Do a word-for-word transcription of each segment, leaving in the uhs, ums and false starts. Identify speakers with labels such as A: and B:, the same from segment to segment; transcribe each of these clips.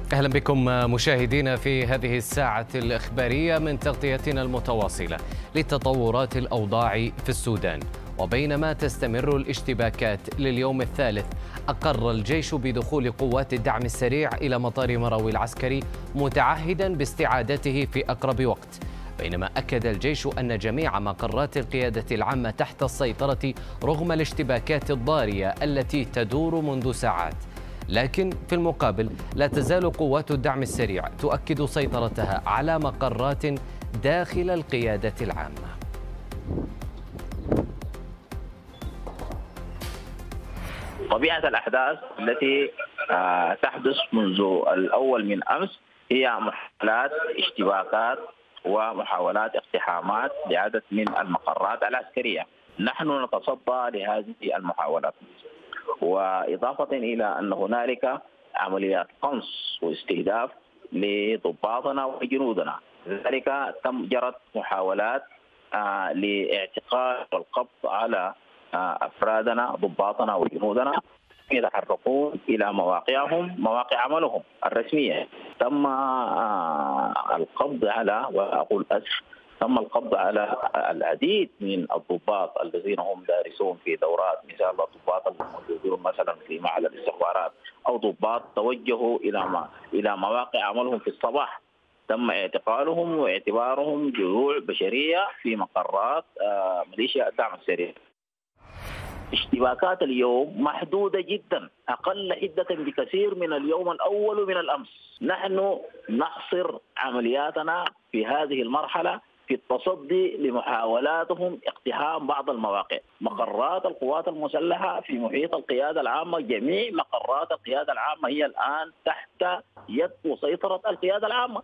A: أهلا بكم مشاهدينا في هذه الساعة الإخبارية من تغطيتنا المتواصلة لتطورات الأوضاع في السودان. وبينما تستمر الاشتباكات لليوم الثالث، أقر الجيش بدخول قوات الدعم السريع إلى مطار مروي العسكري متعهدا باستعادته في أقرب وقت. بينما أكد الجيش أن جميع مقرات القيادة العامة تحت السيطرة رغم الاشتباكات الضارية التي تدور منذ ساعات. لكن في المقابل لا تزال قوات الدعم السريع تؤكد سيطرتها على مقرات داخل القيادة العامة.
B: طبيعة الأحداث التي تحدث منذ الأول من أمس هي محاولات اشتباكات ومحاولات اقتحامات لعدد من المقرات العسكرية. نحن نتصدى لهذه المحاولات، وإضافة إلى أن هنالك عمليات قنص واستهداف لضباطنا وجنودنا. لذلك تم جرت محاولات آه لاعتقال والقبض على آه أفرادنا ضباطنا وجنودنا يتحركون إلى مواقعهم مواقع عملهم الرسمية. تم آه القبض على وأقول أسر تم القبض على العديد من الضباط الذين هم دارسون في دورات، مثل الضباط الموجودون مثلا في معهد الاستخبارات او ضباط توجهوا الى الى مواقع عملهم في الصباح. تم اعتقالهم واعتبارهم جذوع بشريه في مقرات ميليشيا الدعم السريع. اشتباكات اليوم محدوده جدا، اقل حده بكثير من اليوم الاول ومن الامس. نحن نحصر عملياتنا في هذه المرحله في التصدي لمحاولاتهم اقتحام بعض المواقع. مقرات القوات المسلحة في محيط القيادة العامة، جميع مقرات القيادة العامة هي الآن تحت يد وسيطرة القيادة العامة.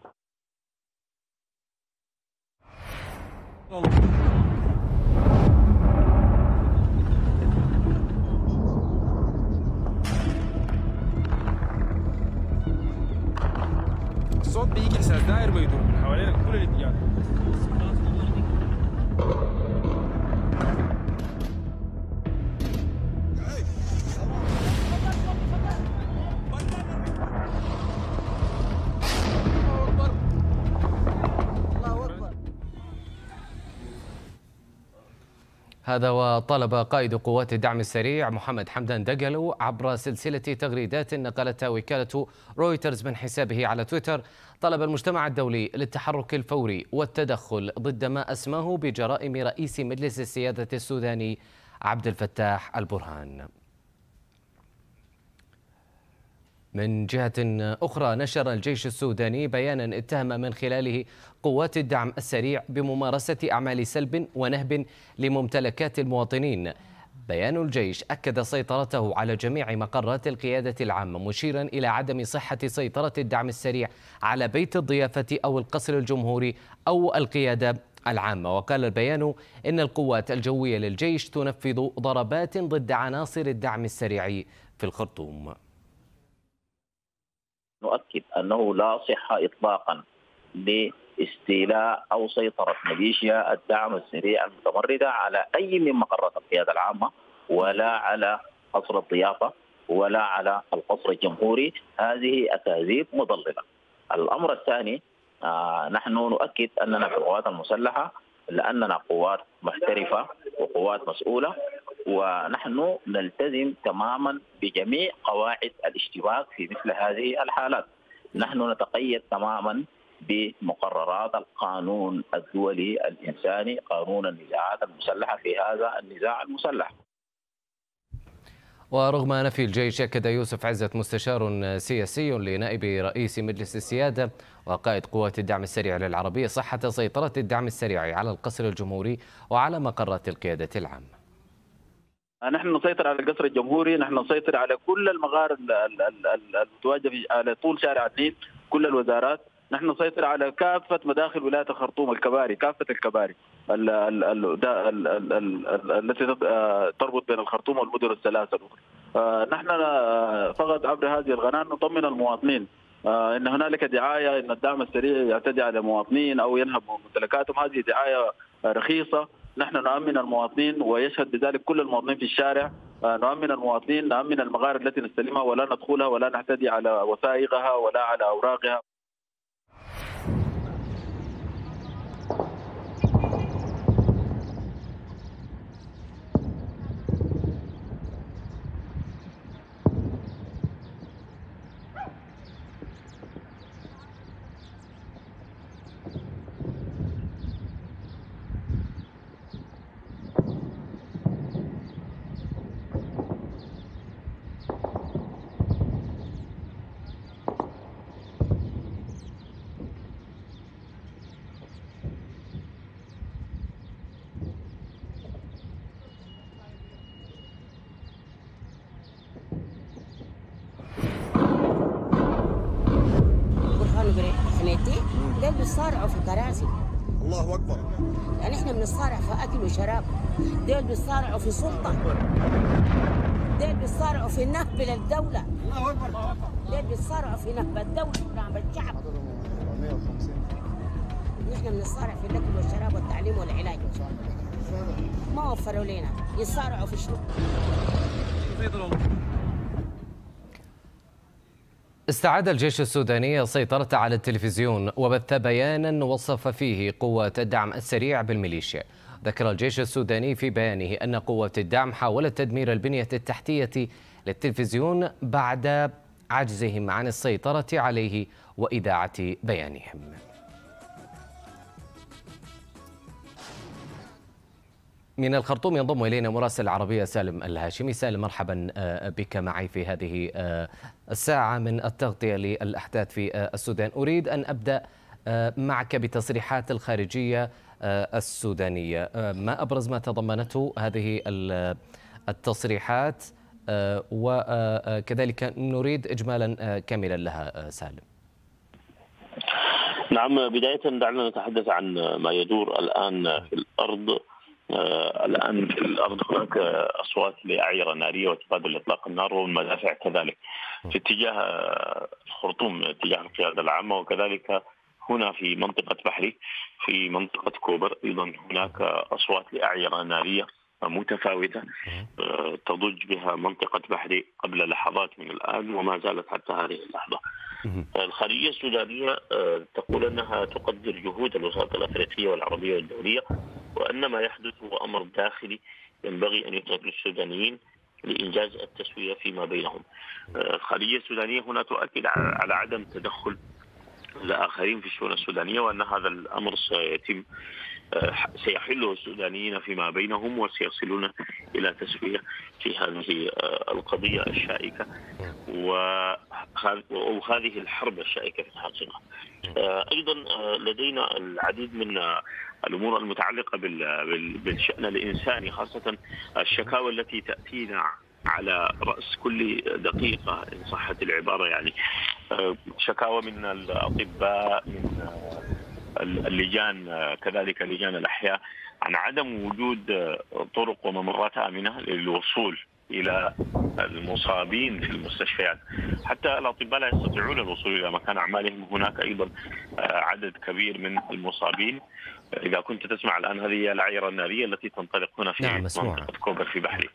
C: الصوت بيجي إحساس داير بيدور من حوالينا كل الاتجاهات.
A: هذا وطالب قائد قوات الدعم السريع محمد حمدان دقلو عبر سلسلة تغريدات نقلتها وكالة رويترز من حسابه على تويتر، طلب المجتمع الدولي للتحرك الفوري والتدخل ضد ما أسماه بجرائم رئيس مجلس السيادة السوداني عبد الفتاح البرهان. من جهة أخرى، نشر الجيش السوداني بيانا اتهم من خلاله قوات الدعم السريع بممارسة أعمال سلب ونهب لممتلكات المواطنين. بيان الجيش أكد سيطرته على جميع مقرات القيادة العامة، مشيرا إلى عدم صحة سيطرة الدعم السريع على بيت الضيافة أو القصر الجمهوري أو القيادة العامة. وقال البيان إن القوات الجوية للجيش تنفذ ضربات ضد عناصر الدعم السريع في الخرطوم.
B: نؤكد أنه لا صحة إطلاقا لاستيلاء أو سيطرة ميليشيا الدعم السريع المتمردة على أي من مقرات القيادة العامة، ولا على قصر الضيافة، ولا على القصر الجمهوري. هذه أكاذيب مضللة. الأمر الثاني، آه نحن نؤكد أننا في القوات المسلحة لأننا قوات محترفة وقوات مسؤولة، ونحن نلتزم تماما بجميع قواعد الاشتباك في مثل هذه الحالات. نحن نتقيد تماما بمقررات القانون الدولي الإنساني، قانون النزاعات المسلحة في هذا النزاع المسلح.
A: ورغم نفي الجيش، أكد يوسف عزت مستشار سياسي لنائب رئيس مجلس السيادة وقائد قوات الدعم السريع للعربية صحة سيطرة الدعم السريع على القصر الجمهوري وعلى مقرات القيادة العامة.
D: نحن نسيطر على القصر الجمهوري، نحن نسيطر على كل المغار المتواجدة على طول شارع النيل، كل الوزارات. نحن نسيطر على كافة مداخل ولاية الخرطوم، الكباري، كافة الكباري التي تربط بين الخرطوم والمدن الثلاثة الأخرى. نحن فقط عبر هذه القناة نطمن المواطنين ان هنالك دعايه ان الدعم السريع يعتدي على المواطنين او ينهب ممتلكاتهم. هذه دعايه رخيصه. نحن نؤمن المواطنين ويشهد بذلك كل المواطنين في الشارع نؤمن المواطنين، نؤمن المغارب التي نستلمها ولا ندخلها ولا نعتدي على وثائقها ولا على أوراقها.
E: ديل بيصارعوا في الكراسي.
F: الله اكبر.
E: يعني احنا بنصارع في اكل وشراب، ديل بيصارعوا في سلطه، ديل بيصارعوا في نهب للدوله.
F: الله اكبر.
E: ديل بيصارعوا في نهب الدوله ونهب الشعب. نحن بنصارع في الاكل والشراب والتعليم والعلاج. ما وفروا لنا، يصارعوا في شنو؟
A: استعاد الجيش السوداني السيطرة على التلفزيون وبث بيانا وصف فيه قوة الدعم السريع بالميليشيا. ذكر الجيش السوداني في بيانه أن قوة الدعم حاولت تدمير البنية التحتية للتلفزيون بعد عجزهم عن السيطرة عليه وإذاعة بيانهم. من الخرطوم ينضم إلينا مراسل العربية سالم الهاشمي. سالم، مرحبا بك معي في هذه الساعة من التغطية للأحداث في السودان. أريد أن أبدأ معك بتصريحات الخارجية السودانية، ما أبرز ما تضمنته هذه التصريحات وكذلك نريد إجمالا كاملا لها سالم.
G: نعم، بداية دعنا نتحدث عن ما يدور الآن في الأرض. آه الآن في الأرض هناك أصوات لأعيرة نارية وتبادل إطلاق النار والمدافع كذلك في اتجاه الخرطوم، اتجاه القيادة العامة، وكذلك هنا في منطقة بحري في منطقة كوبر أيضا هناك أصوات لأعيرة نارية متفاوتة آه تضج بها منطقة بحري قبل لحظات من الآن وما زالت حتى هذه اللحظة. الخارجية السودانية آه تقول أنها تقدر جهود الوساطات الأفريقية والعربية والدولية، وأن ما يحدث هو أمر داخلي ينبغي أن يترك للسودانيين لإنجاز التسوية فيما بينهم. الخارجية السودانية هنا تؤكد على عدم تدخل الآخرين في الشؤون السودانية، وأن هذا الأمر سيتم سيحله السودانيين فيما بينهم وسيصلون إلى تسوية في هذه القضية الشائكة وهذه الحرب الشائكة في الحقيقة. أيضا لدينا العديد من الأمور المتعلقة بالشأن الإنساني، خاصة الشكاوى التي تأتينا على رأس كل دقيقة إن صحت العبارة، يعني شكاوى من الأطباء، من اللجان، كذلك لجان الأحياء، عن عدم وجود طرق وممرات آمنة للوصول إلى المصابين في المستشفيات. حتى الأطباء لا يستطيعون الوصول إلى مكان أعمالهم. هناك أيضا عدد كبير من المصابين. إذا كنت تسمع الآن، هذه الأعيرة النارية التي تنطلق هنا في
A: نعم
G: منطقة كوبر في بحري.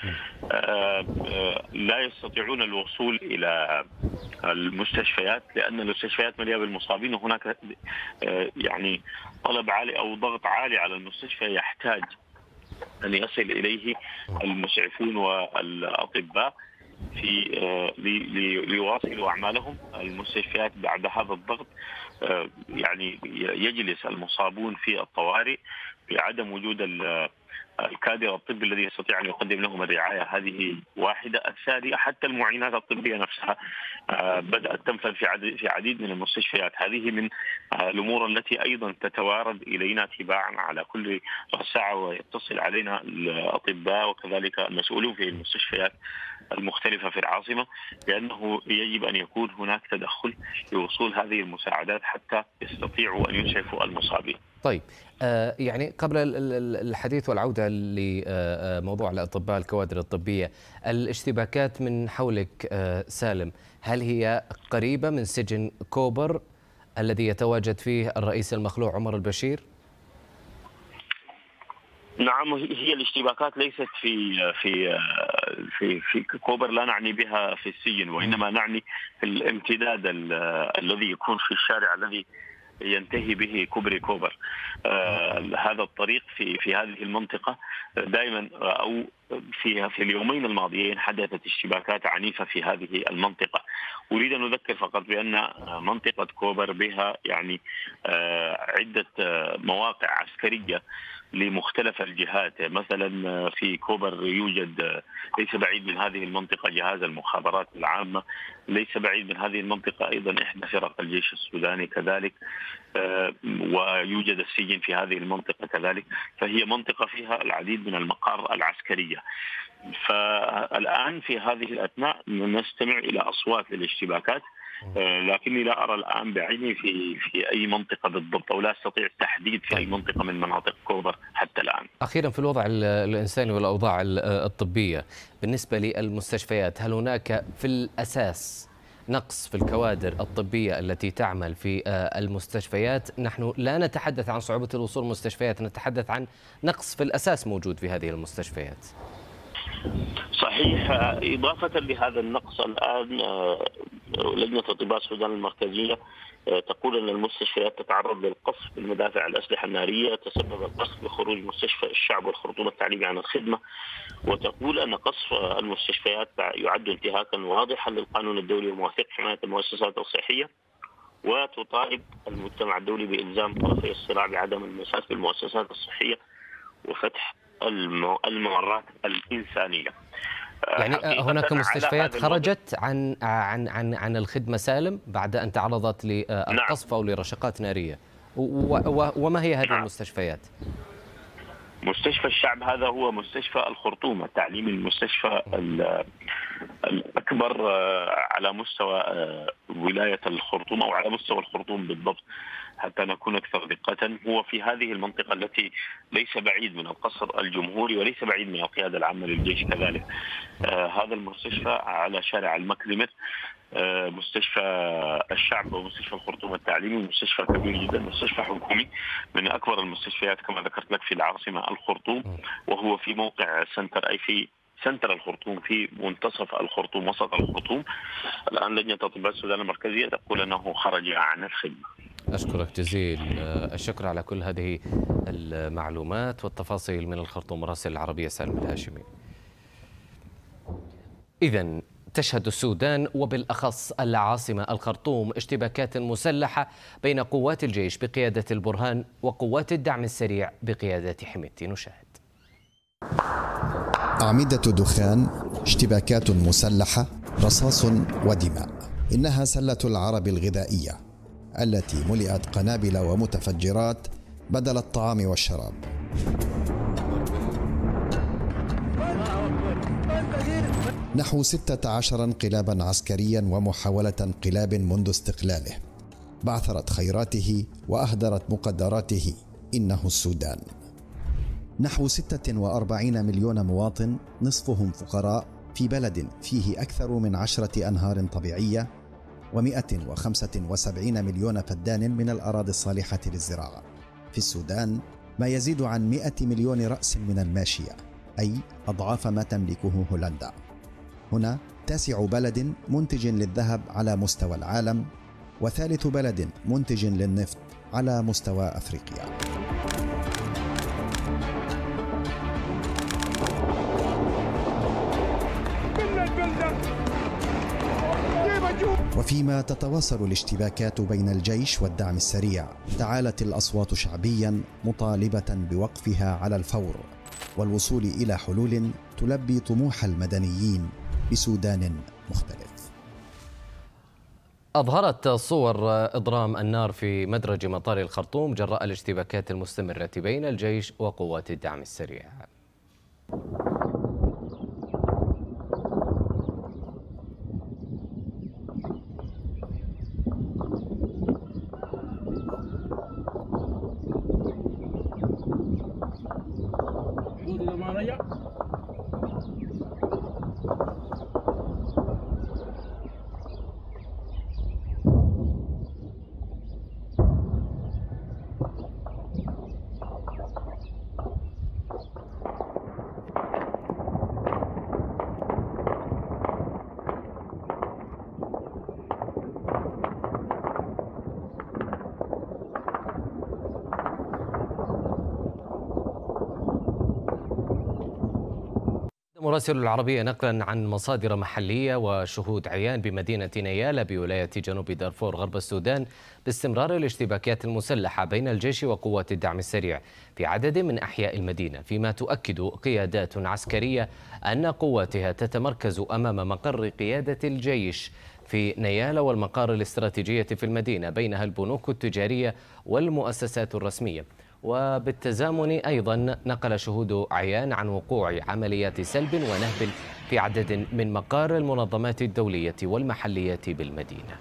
G: لا يستطيعون الوصول إلى المستشفيات لأن المستشفيات مليئة بالمصابين، وهناك يعني طلب عالي أو ضغط عالي على المستشفى يحتاج أن يصل إليه المسعفون والأطباء في ليواصلوا أعمالهم. المستشفيات بعد هذا الضغط يعني يجلس المصابون في الطوارئ بعدم وجود الكادر الطبي الذي يستطيع أن يقدم لهم الرعاية. هذه واحدة. الثانية، حتى المعينات الطبية نفسها بدأت تنفذ في عديد في عديد من المستشفيات. هذه من الأمور التي أيضا تتوارد إلينا تباعا على كل ساعة، ويتصل علينا الأطباء وكذلك المسؤولون في المستشفيات المختلفة في العاصمة بأنه يجب أن يكون هناك تدخل لوصول هذه المساعدات حتى يستطيعوا أن يسعفوا المصابين.
A: طيب، آه يعني قبل الحديث والعودة لموضوع الأطباء الكوادر الطبية، الاشتباكات من حولك آه سالم، هل هي قريبة من سجن كوبر الذي يتواجد فيه الرئيس المخلوع عمر البشير؟
G: نعم، هي الاشتباكات ليست في في في في كوبر لا نعني بها في السجن، وإنما نعني في الامتداد الذي يكون في الشارع الذي ينتهي به كوبري كوبر. آه هذا الطريق في في هذه المنطقة دائما أو في في اليومين الماضيين حدثت اشتباكات عنيفة في هذه المنطقة. أريد أن أذكر فقط بأن منطقة كوبر بها يعني آه عدة آه مواقع عسكرية لمختلف الجهات. مثلا في كوبر يوجد ليس بعيد من هذه المنطقة جهاز المخابرات العامة، ليس بعيد من هذه المنطقة أيضا إحدى فرق الجيش السوداني كذلك، ويوجد السجن في هذه المنطقة كذلك، فهي منطقة فيها العديد من المقار العسكرية. فالآن في هذه الأثناء نستمع إلى أصوات للاشتباكات، لكني لا أرى الآن بعيني في في أي منطقة بالضبط، أو لا أستطيع التحديد في أي منطقة من مناطق كوبر حتى الآن.
A: أخيرا في الوضع الإنساني والأوضاع الطبية بالنسبة للمستشفيات، هل هناك في الأساس نقص في الكوادر الطبية التي تعمل في المستشفيات؟ نحن لا نتحدث عن صعوبة الوصول للمستشفيات، نتحدث عن نقص في الأساس موجود في هذه المستشفيات.
G: صحيح. إضافة لهذا النقص الآن لجنة أطباء السودان المركزية تقول أن المستشفيات تتعرض للقصف بالمدافع الأسلحة النارية، تسبب القصف بخروج مستشفى الشعب والخرطوم التعليمي عن الخدمة، وتقول أن قصف المستشفيات يعد انتهاكا واضحا للقانون الدولي ومواثيق حماية المؤسسات الصحية، وتطالب المجتمع الدولي بإلزام طرفي الصراع بعدم المساس بالمؤسسات الصحية وفتح الممرات الإنسانية.
A: يعني هناك مستشفيات خرجت عن عن عن عن الخدمة سالم بعد أن تعرضت للقصف أو لرشقات نارية، وما هي هذه المستشفيات؟
G: مستشفى الشعب هذا هو مستشفى الخرطوم التعليمي، المستشفى الأكبر على مستوى ولاية الخرطوم أو على مستوى الخرطوم بالضبط حتى نكون أكثر دقة. هو في هذه المنطقة التي ليس بعيد من القصر الجمهوري وليس بعيد من القيادة العامة للجيش كذلك. آه هذا المستشفى على شارع المكرمة، آه مستشفى الشعب ومستشفى الخرطوم التعليمي، مستشفى كبير جدا، مستشفى حكومي من أكبر المستشفيات كما ذكرت لك في العاصمة الخرطوم، وهو في موقع سنتر أي في سنتر الخرطوم في منتصف الخرطوم وسط الخرطوم. الآن لجنة أطباء السودان المركزية تقول أنه خرج عن الخدمة.
A: أشكرك جزيل الشكر على كل هذه المعلومات والتفاصيل من الخرطوم. مراسل العربية سالم الهاشمي. إذن تشهد السودان وبالأخص العاصمة الخرطوم اشتباكات مسلحة بين قوات الجيش بقيادة البرهان وقوات الدعم السريع بقيادة حميدتي. نشاهد.
H: أعمدة دخان، اشتباكات مسلحة، رصاص ودماء. إنها سلة العرب الغذائية التي ملئت قنابل ومتفجرات بدل الطعام والشراب. نحو ستة عشر انقلابا عسكريا ومحاولة انقلاب منذ استقلاله، بعثرت خيراته وأهدرت مقدراته. إنه السودان. نحو ستة وأربعين مليون مواطن، نصفهم فقراء، في بلد فيه أكثر من عشرة أنهار طبيعية ومئة وخمسة وسبعين مليون فدان من الأراضي الصالحة للزراعة. في السودان ما يزيد عن مئة مليون رأس من الماشية، أي أضعاف ما تملكه هولندا. هنا تاسع بلد منتج للذهب على مستوى العالم، وثالث بلد منتج للنفط على مستوى أفريقيا. وفيما تتواصل الاشتباكات بين الجيش والدعم السريع، تعالت الأصوات شعبيا مطالبة بوقفها على الفور والوصول إلى حلول تلبي طموح المدنيين بسودان مختلف.
A: أظهرت صور إضرام النار في مدرج مطار الخرطوم جراء الاشتباكات المستمرة بين الجيش وقوات الدعم السريع. المراسل العربية نقلا عن مصادر محلية وشهود عيان بمدينة نيالا بولاية جنوب دارفور غرب السودان باستمرار الاشتباكات المسلحة بين الجيش وقوات الدعم السريع في عدد من أحياء المدينة، فيما تؤكد قيادات عسكرية أن قواتها تتمركز أمام مقر قيادة الجيش في نيالا والمقار الاستراتيجية في المدينة، بينها البنوك التجارية والمؤسسات الرسمية. وبالتزامن أيضا نقل شهود عيان عن وقوع عمليات سلب ونهب في عدد من مقار المنظمات الدولية والمحلية بالمدينة.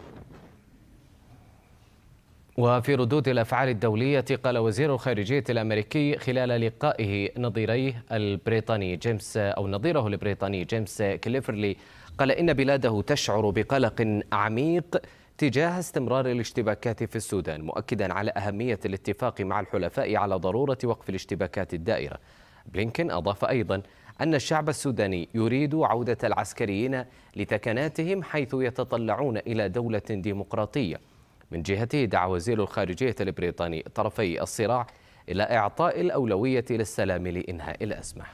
A: وفي ردود الأفعال الدولية، قال وزير الخارجية الأمريكي خلال لقائه نظيريه البريطاني جيمس أو نظيره البريطاني جيمس كليفرلي، قال إن بلاده تشعر بقلق عميق تجاه استمرار الاشتباكات في السودان، مؤكدا على أهمية الاتفاق مع الحلفاء على ضرورة وقف الاشتباكات الدائرة. بلينكن أضاف أيضا أن الشعب السوداني يريد عودة العسكريين لثكناتهم حيث يتطلعون إلى دولة ديمقراطية. من جهته دعا وزير الخارجية البريطاني طرفي الصراع إلى إعطاء الأولوية للسلام لإنهاء الأزمة.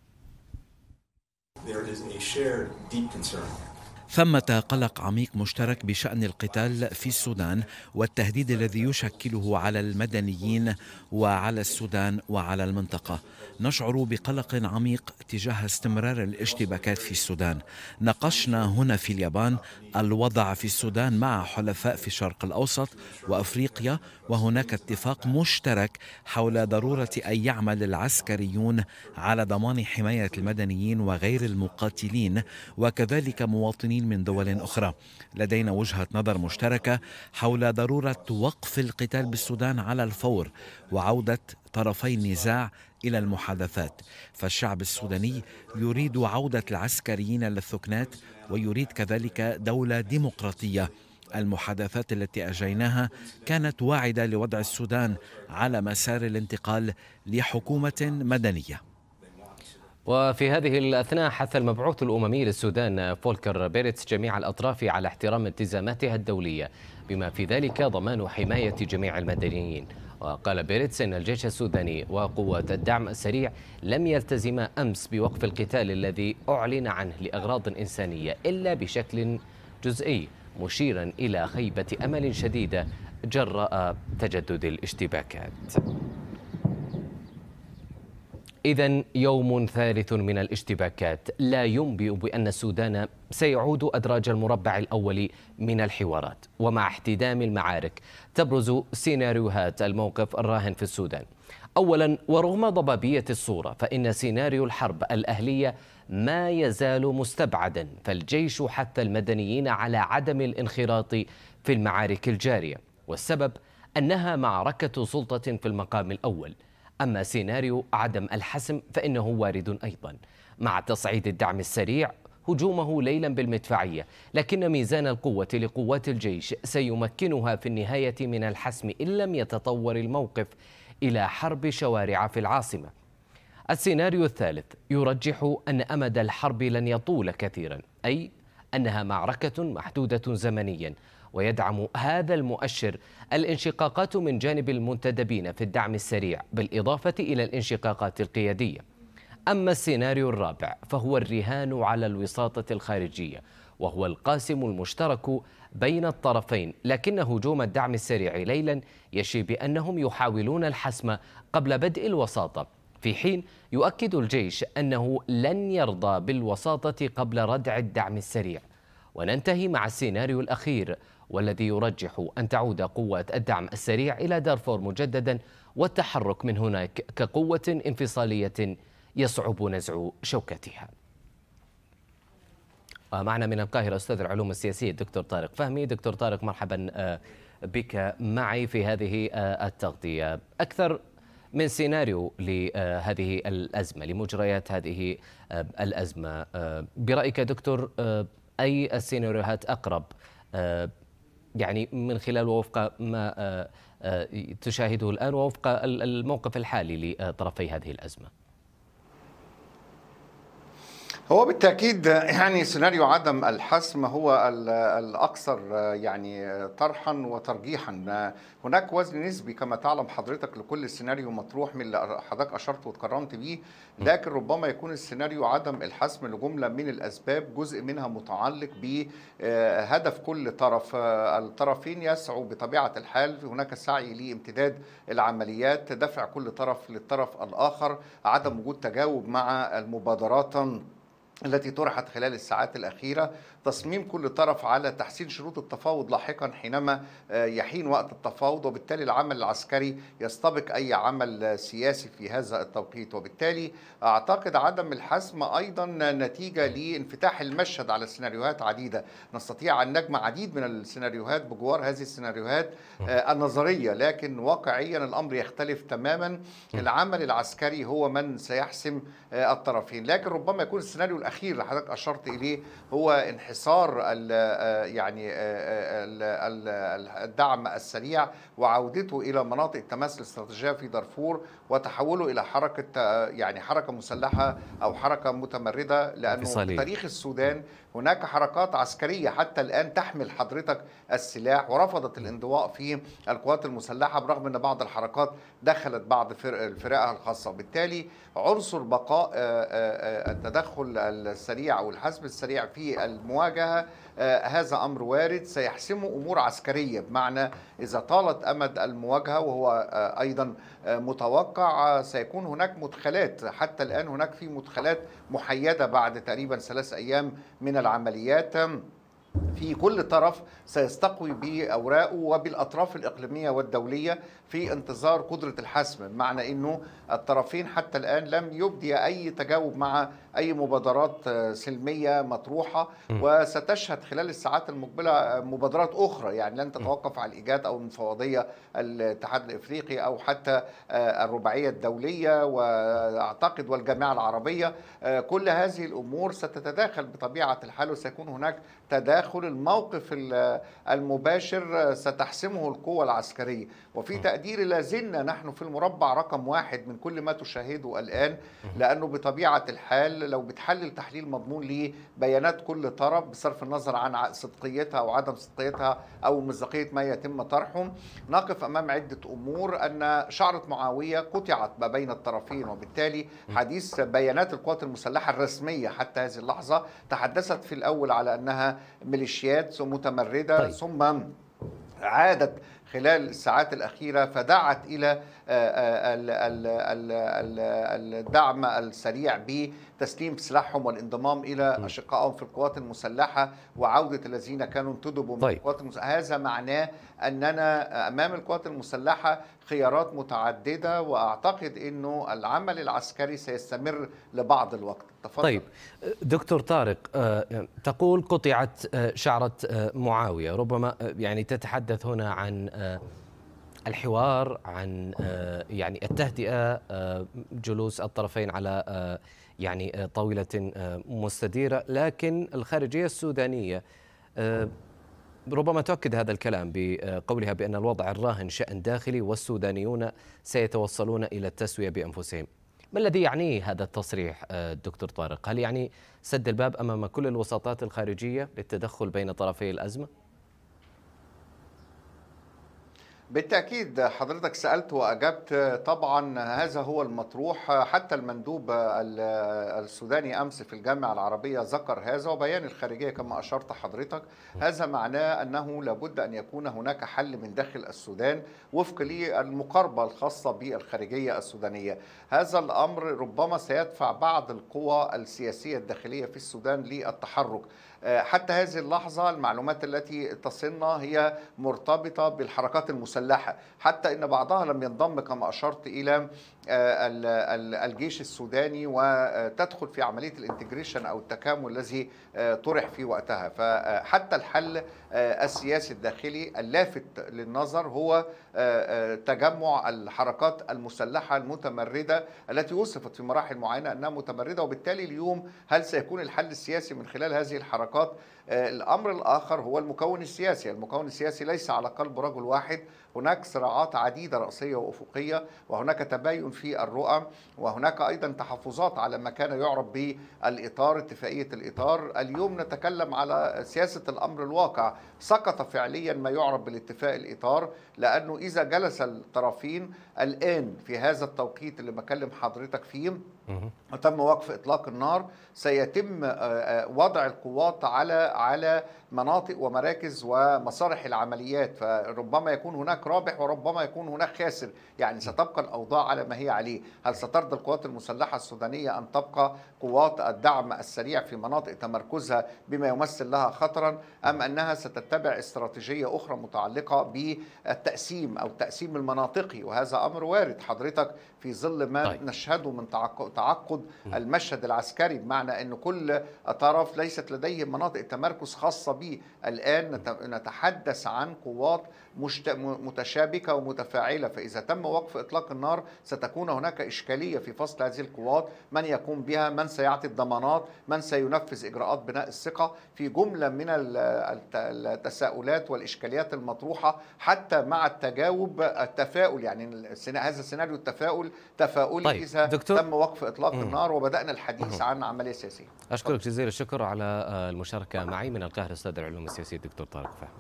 I: ثمة قلق عميق مشترك بشأن القتال في السودان والتهديد الذي يشكله على المدنيين وعلى السودان وعلى المنطقة. نشعر بقلق عميق تجاه استمرار الاشتباكات في السودان. ناقشنا هنا في اليابان الوضع في السودان مع حلفاء في الشرق الأوسط وأفريقيا، وهناك اتفاق مشترك حول ضرورة أن يعمل العسكريون على ضمان حماية المدنيين وغير المقاتلين وكذلك مواطنين من دول أخرى. لدينا وجهة نظر مشتركة حول ضرورة وقف القتال بالسودان على الفور وعودة طرفي النزاع إلى المحادثات، فالشعب السوداني يريد عودة العسكريين للثكنات ويريد كذلك دولة ديمقراطية. المحادثات التي أجريناها كانت واعدة لوضع السودان على مسار الانتقال لحكومة مدنية.
A: وفي هذه الأثناء حث المبعوث الأممي للسودان فولكر بيرتس جميع الأطراف على احترام التزاماتها الدولية، بما في ذلك ضمان حماية جميع المدنيين. وقال بيرتس إن الجيش السوداني وقوات الدعم السريع لم يلتزما أمس بوقف القتال الذي أعلن عنه لأغراض إنسانية إلا بشكل جزئي، مشيرا إلى خيبة أمل شديدة جراء تجدد الاشتباكات. إذن يوم ثالث من الاشتباكات لا ينبئ بأن السودان سيعود أدراج المربع الأول من الحوارات. ومع احتدام المعارك تبرز سيناريوهات الموقف الراهن في السودان. أولا، ورغم ضبابية الصورة فإن سيناريو الحرب الأهلية ما يزال مستبعدا، فالجيش حث المدنيين على عدم الانخراط في المعارك الجارية، والسبب أنها معركة سلطة في المقام الأول. أما سيناريو عدم الحسم فإنه وارد أيضا، مع تصعيد الدعم السريع هجومه ليلا بالمدفعية، لكن ميزان القوة لقوات الجيش سيمكنها في النهاية من الحسم إن لم يتطور الموقف إلى حرب شوارع في العاصمة. السيناريو الثالث يرجح أن أمد الحرب لن يطول كثيرا، أي أنها معركة محدودة زمنيا، ويدعم هذا المؤشر الانشقاقات من جانب المنتدبين في الدعم السريع بالإضافة إلى الانشقاقات القيادية. أما السيناريو الرابع فهو الرهان على الوساطة الخارجية، وهو القاسم المشترك بين الطرفين، لكن هجوم الدعم السريع ليلا يشي بأنهم يحاولون الحسم قبل بدء الوساطة، في حين يؤكد الجيش أنه لن يرضى بالوساطة قبل ردع الدعم السريع. وننتهي مع السيناريو الأخير والذي يرجح أن تعود قوات الدعم السريع إلى دارفور مجددا والتحرك من هناك كقوة انفصالية يصعب نزع شوكتها. معنا من القاهرة أستاذ العلوم السياسية الدكتور طارق فهمي. دكتور طارق، مرحبا بك معي في هذه التغطية. أكثر من سيناريو لهذه الأزمة، لمجريات هذه الأزمة، برأيك دكتور أي السيناريوهات أقرب، يعني من خلال ووفق ما تشاهده الآن ووفق الموقف الحالي لطرفي هذه الأزمة؟
J: هو بالتأكيد يعني سيناريو عدم الحسم هو الأكثر يعني طرحا وترجيحا. هناك وزن نسبي كما تعلم حضرتك لكل سيناريو مطروح من اللي حضرتك أشرت وتكرمت بيه، لكن ربما يكون السيناريو عدم الحسم لجملة من الأسباب، جزء منها متعلق بهدف كل طرف. الطرفين يسعوا بطبيعة الحال، هناك سعي لامتداد العمليات، دفع كل طرف للطرف الآخر، عدم وجود تجاوب مع المبادرات التي طرحت خلال الساعات الأخيرة، تصميم كل طرف على تحسين شروط التفاوض لاحقا حينما يحين وقت التفاوض، وبالتالي العمل العسكري يستبق أي عمل سياسي في هذا التوقيت. وبالتالي أعتقد عدم الحسم أيضا نتيجة لانفتاح المشهد على سيناريوهات عديدة. نستطيع أن نجمع عديد من السيناريوهات بجوار هذه السيناريوهات النظرية، لكن واقعيا الأمر يختلف تماما. العمل العسكري هو من سيحسم الطرفين، لكن ربما يكون السيناريو الأخير اللي حضرتك أشرت إليه هو انحصار ال يعني الدعم السريع وعودته إلى مناطق التماس الاستراتيجية في دارفور وتحوله إلى حركة يعني حركة مسلحة أو حركة متمردة، لأنه في تاريخ السودان هناك حركات عسكرية حتى الآن تحمل حضرتك السلاح ورفضت الانضواء في القوات المسلحة، برغم أن بعض الحركات دخلت بعض فرقها الخاصة. وبالتالي عنصر بقاء التدخل السريع أو الحسم السريع في المواجهة هذا أمر وارد سيحسمه أمور عسكرية، بمعنى إذا طالت أمد المواجهة وهو أيضا متوقع سيكون هناك مدخلات. حتى الآن هناك في مدخلات محيدة بعد تقريبا ثلاث أيام من العمليات، في كل طرف سيستقوي بأوراقه وبالأطراف الإقليمية والدولية في انتظار قدرة الحسم، بمعنى أنه الطرفين حتى الآن لم يبدي أي تجاوب مع أي مبادرات سلمية مطروحة، وستشهد خلال الساعات المقبلة مبادرات أخرى يعني لن تتوقف على الإيجاد أو المفوضية الاتحاد الإفريقي أو حتى الرباعية الدولية وأعتقد والجامعة العربية. كل هذه الأمور ستتداخل بطبيعة الحال وسيكون هناك تداخل. الموقف المباشر ستحسمه القوى العسكرية، وفي تقديري لازلنا نحن في المربع رقم واحد من كل ما تشاهده الآن، لأنه بطبيعة الحال لو بتحلل تحليل مضمون لبيانات كل طرف بصرف النظر عن صدقيتها أو عدم صدقيتها أو مصداقية ما يتم طرحه، نقف أمام عدة أمور. أن شعرة معاوية قطعت ما بين الطرفين، وبالتالي حديث بيانات القوات المسلحة الرسمية حتى هذه اللحظة تحدثت في الأول على أنها ميليشيات متمردة، طيب. ثم عادت خلال الساعات الأخيرة فدعت إلى الدعم السريع بتسليم سلاحهم والانضمام إلى أشقائهم في القوات المسلحة وعودة الذين كانوا انتدبوا من طيب. القوات المسلحة. هذا معناه أننا أمام القوات المسلحة خيارات متعددة، وأعتقد أنه العمل العسكري سيستمر لبعض الوقت.
A: تفضل. طيب دكتور طارق، تقول قطعت شعرة معاوية، ربما يعني تتحدث هنا عن الحوار، عن يعني التهدئة، جلوس الطرفين على يعني طاولة مستديرة، لكن الخارجية السودانية ربما تؤكد هذا الكلام بقولها بأن الوضع الراهن شأن داخلي والسودانيون سيتوصلون إلى التسوية بأنفسهم. ما الذي يعنيه هذا التصريح دكتور طارق؟ هل يعني سد الباب أمام كل الوساطات الخارجية للتدخل بين طرفي الأزمة؟
J: بالتأكيد حضرتك سألت وأجبت. طبعا هذا هو المطروح، حتى المندوب السوداني أمس في الجامعة العربية ذكر هذا، وبيان الخارجية كما أشرت حضرتك. هذا معناه أنه لابد أن يكون هناك حل من داخل السودان وفق للمقاربة الخاصة بالخارجية السودانية. هذا الأمر ربما سيدفع بعض القوى السياسية الداخلية في السودان للتحرك. حتى هذه اللحظة المعلومات التي تصلنا هي مرتبطة بالحركات المسلحة، حتى إن بعضها لم ينضم كما أشرت إلى الجيش السوداني وتدخل في عملية الانتجريشن أو التكامل الذي طرح في وقتها. فحتى الحل السياسي الداخلي اللافت للنظر هو تجمع الحركات المسلحة المتمردة التي وصفت في مراحل معينة أنها متمردة، وبالتالي اليوم هل سيكون الحل السياسي من خلال هذه الحركات؟ الأمر الآخر هو المكون السياسي. المكون السياسي ليس على قلب رجل واحد، هناك صراعات عديدة رأسية وأفقية، وهناك تباين في الرؤى، وهناك أيضا تحفظات على ما كان يعرف بالإطار، اتفاقية الإطار. اليوم نتكلم على سياسة الأمر الواقع. سقط فعليا ما يعرف بالاتفاق الإطار، لأنه إذا جلس الطرفين الآن في هذا التوقيت اللي بكلم حضرتك فيه وتم وقف إطلاق النار، سيتم وضع القوات على على مناطق ومراكز ومصالح العمليات، فربما يكون هناك رابح وربما يكون هناك خاسر. يعني ستبقى الأوضاع على ما هي عليه. هل سترضى القوات المسلحة السودانية أن تبقى قوات الدعم السريع في مناطق تمركزها بما يمثل لها خطرا، أم أنها ستتبع استراتيجية أخرى متعلقة بالتقسيم أو التقسيم المناطقي؟ وهذا أمر وارد حضرتك في ظل ما طيب. نشهده من تعقد المشهد العسكري، بمعنى أن كل طرف ليست لديه مناطق تمركز خاصة به. الآن نتحدث عن قوات متشابكة ومتفاعلة، فإذا تم وقف إطلاق النار ستكون هناك إشكالية في فصل هذه القوات، من يقوم بها، من سيعطي الضمانات، من سينفذ إجراءات بناء الثقة، في جملة من التساؤلات والإشكاليات المطروحة، حتى مع التجاوب التفاؤل. يعني هذا السيناريو التفاؤل تفاؤلي طيب. إذا دكتور. تم وقف إطلاق مم. النار وبدأنا الحديث مم. عن عملية سياسية.
A: أشكرك جزيل الشكر على المشاركة معي من القاهرة، أستاذ العلوم السياسية الدكتور طارق فهمي.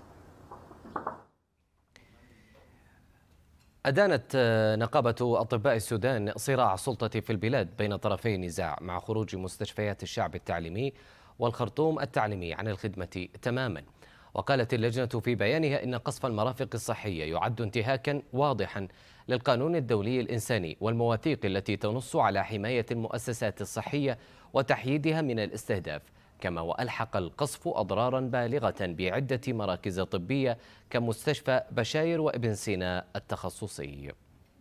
A: أدانت نقابة أطباء السودان صراع السلطة في البلاد بين طرفي النزاع مع خروج مستشفيات الشعب التعليمي والخرطوم التعليمي عن الخدمة تماما. وقالت اللجنة في بيانها إن قصف المرافق الصحية يعد انتهاكا واضحا للقانون الدولي الإنساني والمواثيق التي تنص على حماية المؤسسات الصحية وتحييدها من الاستهداف، كما وألحق القصف أضرارا بالغة بعدة مراكز طبية كمستشفى بشاير وابن سينا التخصصي.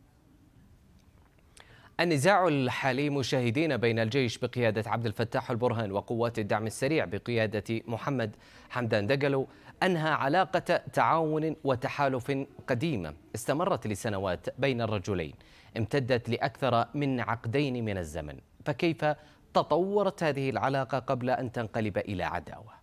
A: النزاع الحالي مشاهدين بين الجيش بقيادة عبد الفتاح البرهان وقوات الدعم السريع بقيادة محمد حمدان دقلو أنهى علاقة تعاون وتحالف قديمة استمرت لسنوات بين الرجلين، امتدت لأكثر من عقدين من الزمن. فكيف تطورت هذه العلاقة قبل أن تنقلب إلى عداوة؟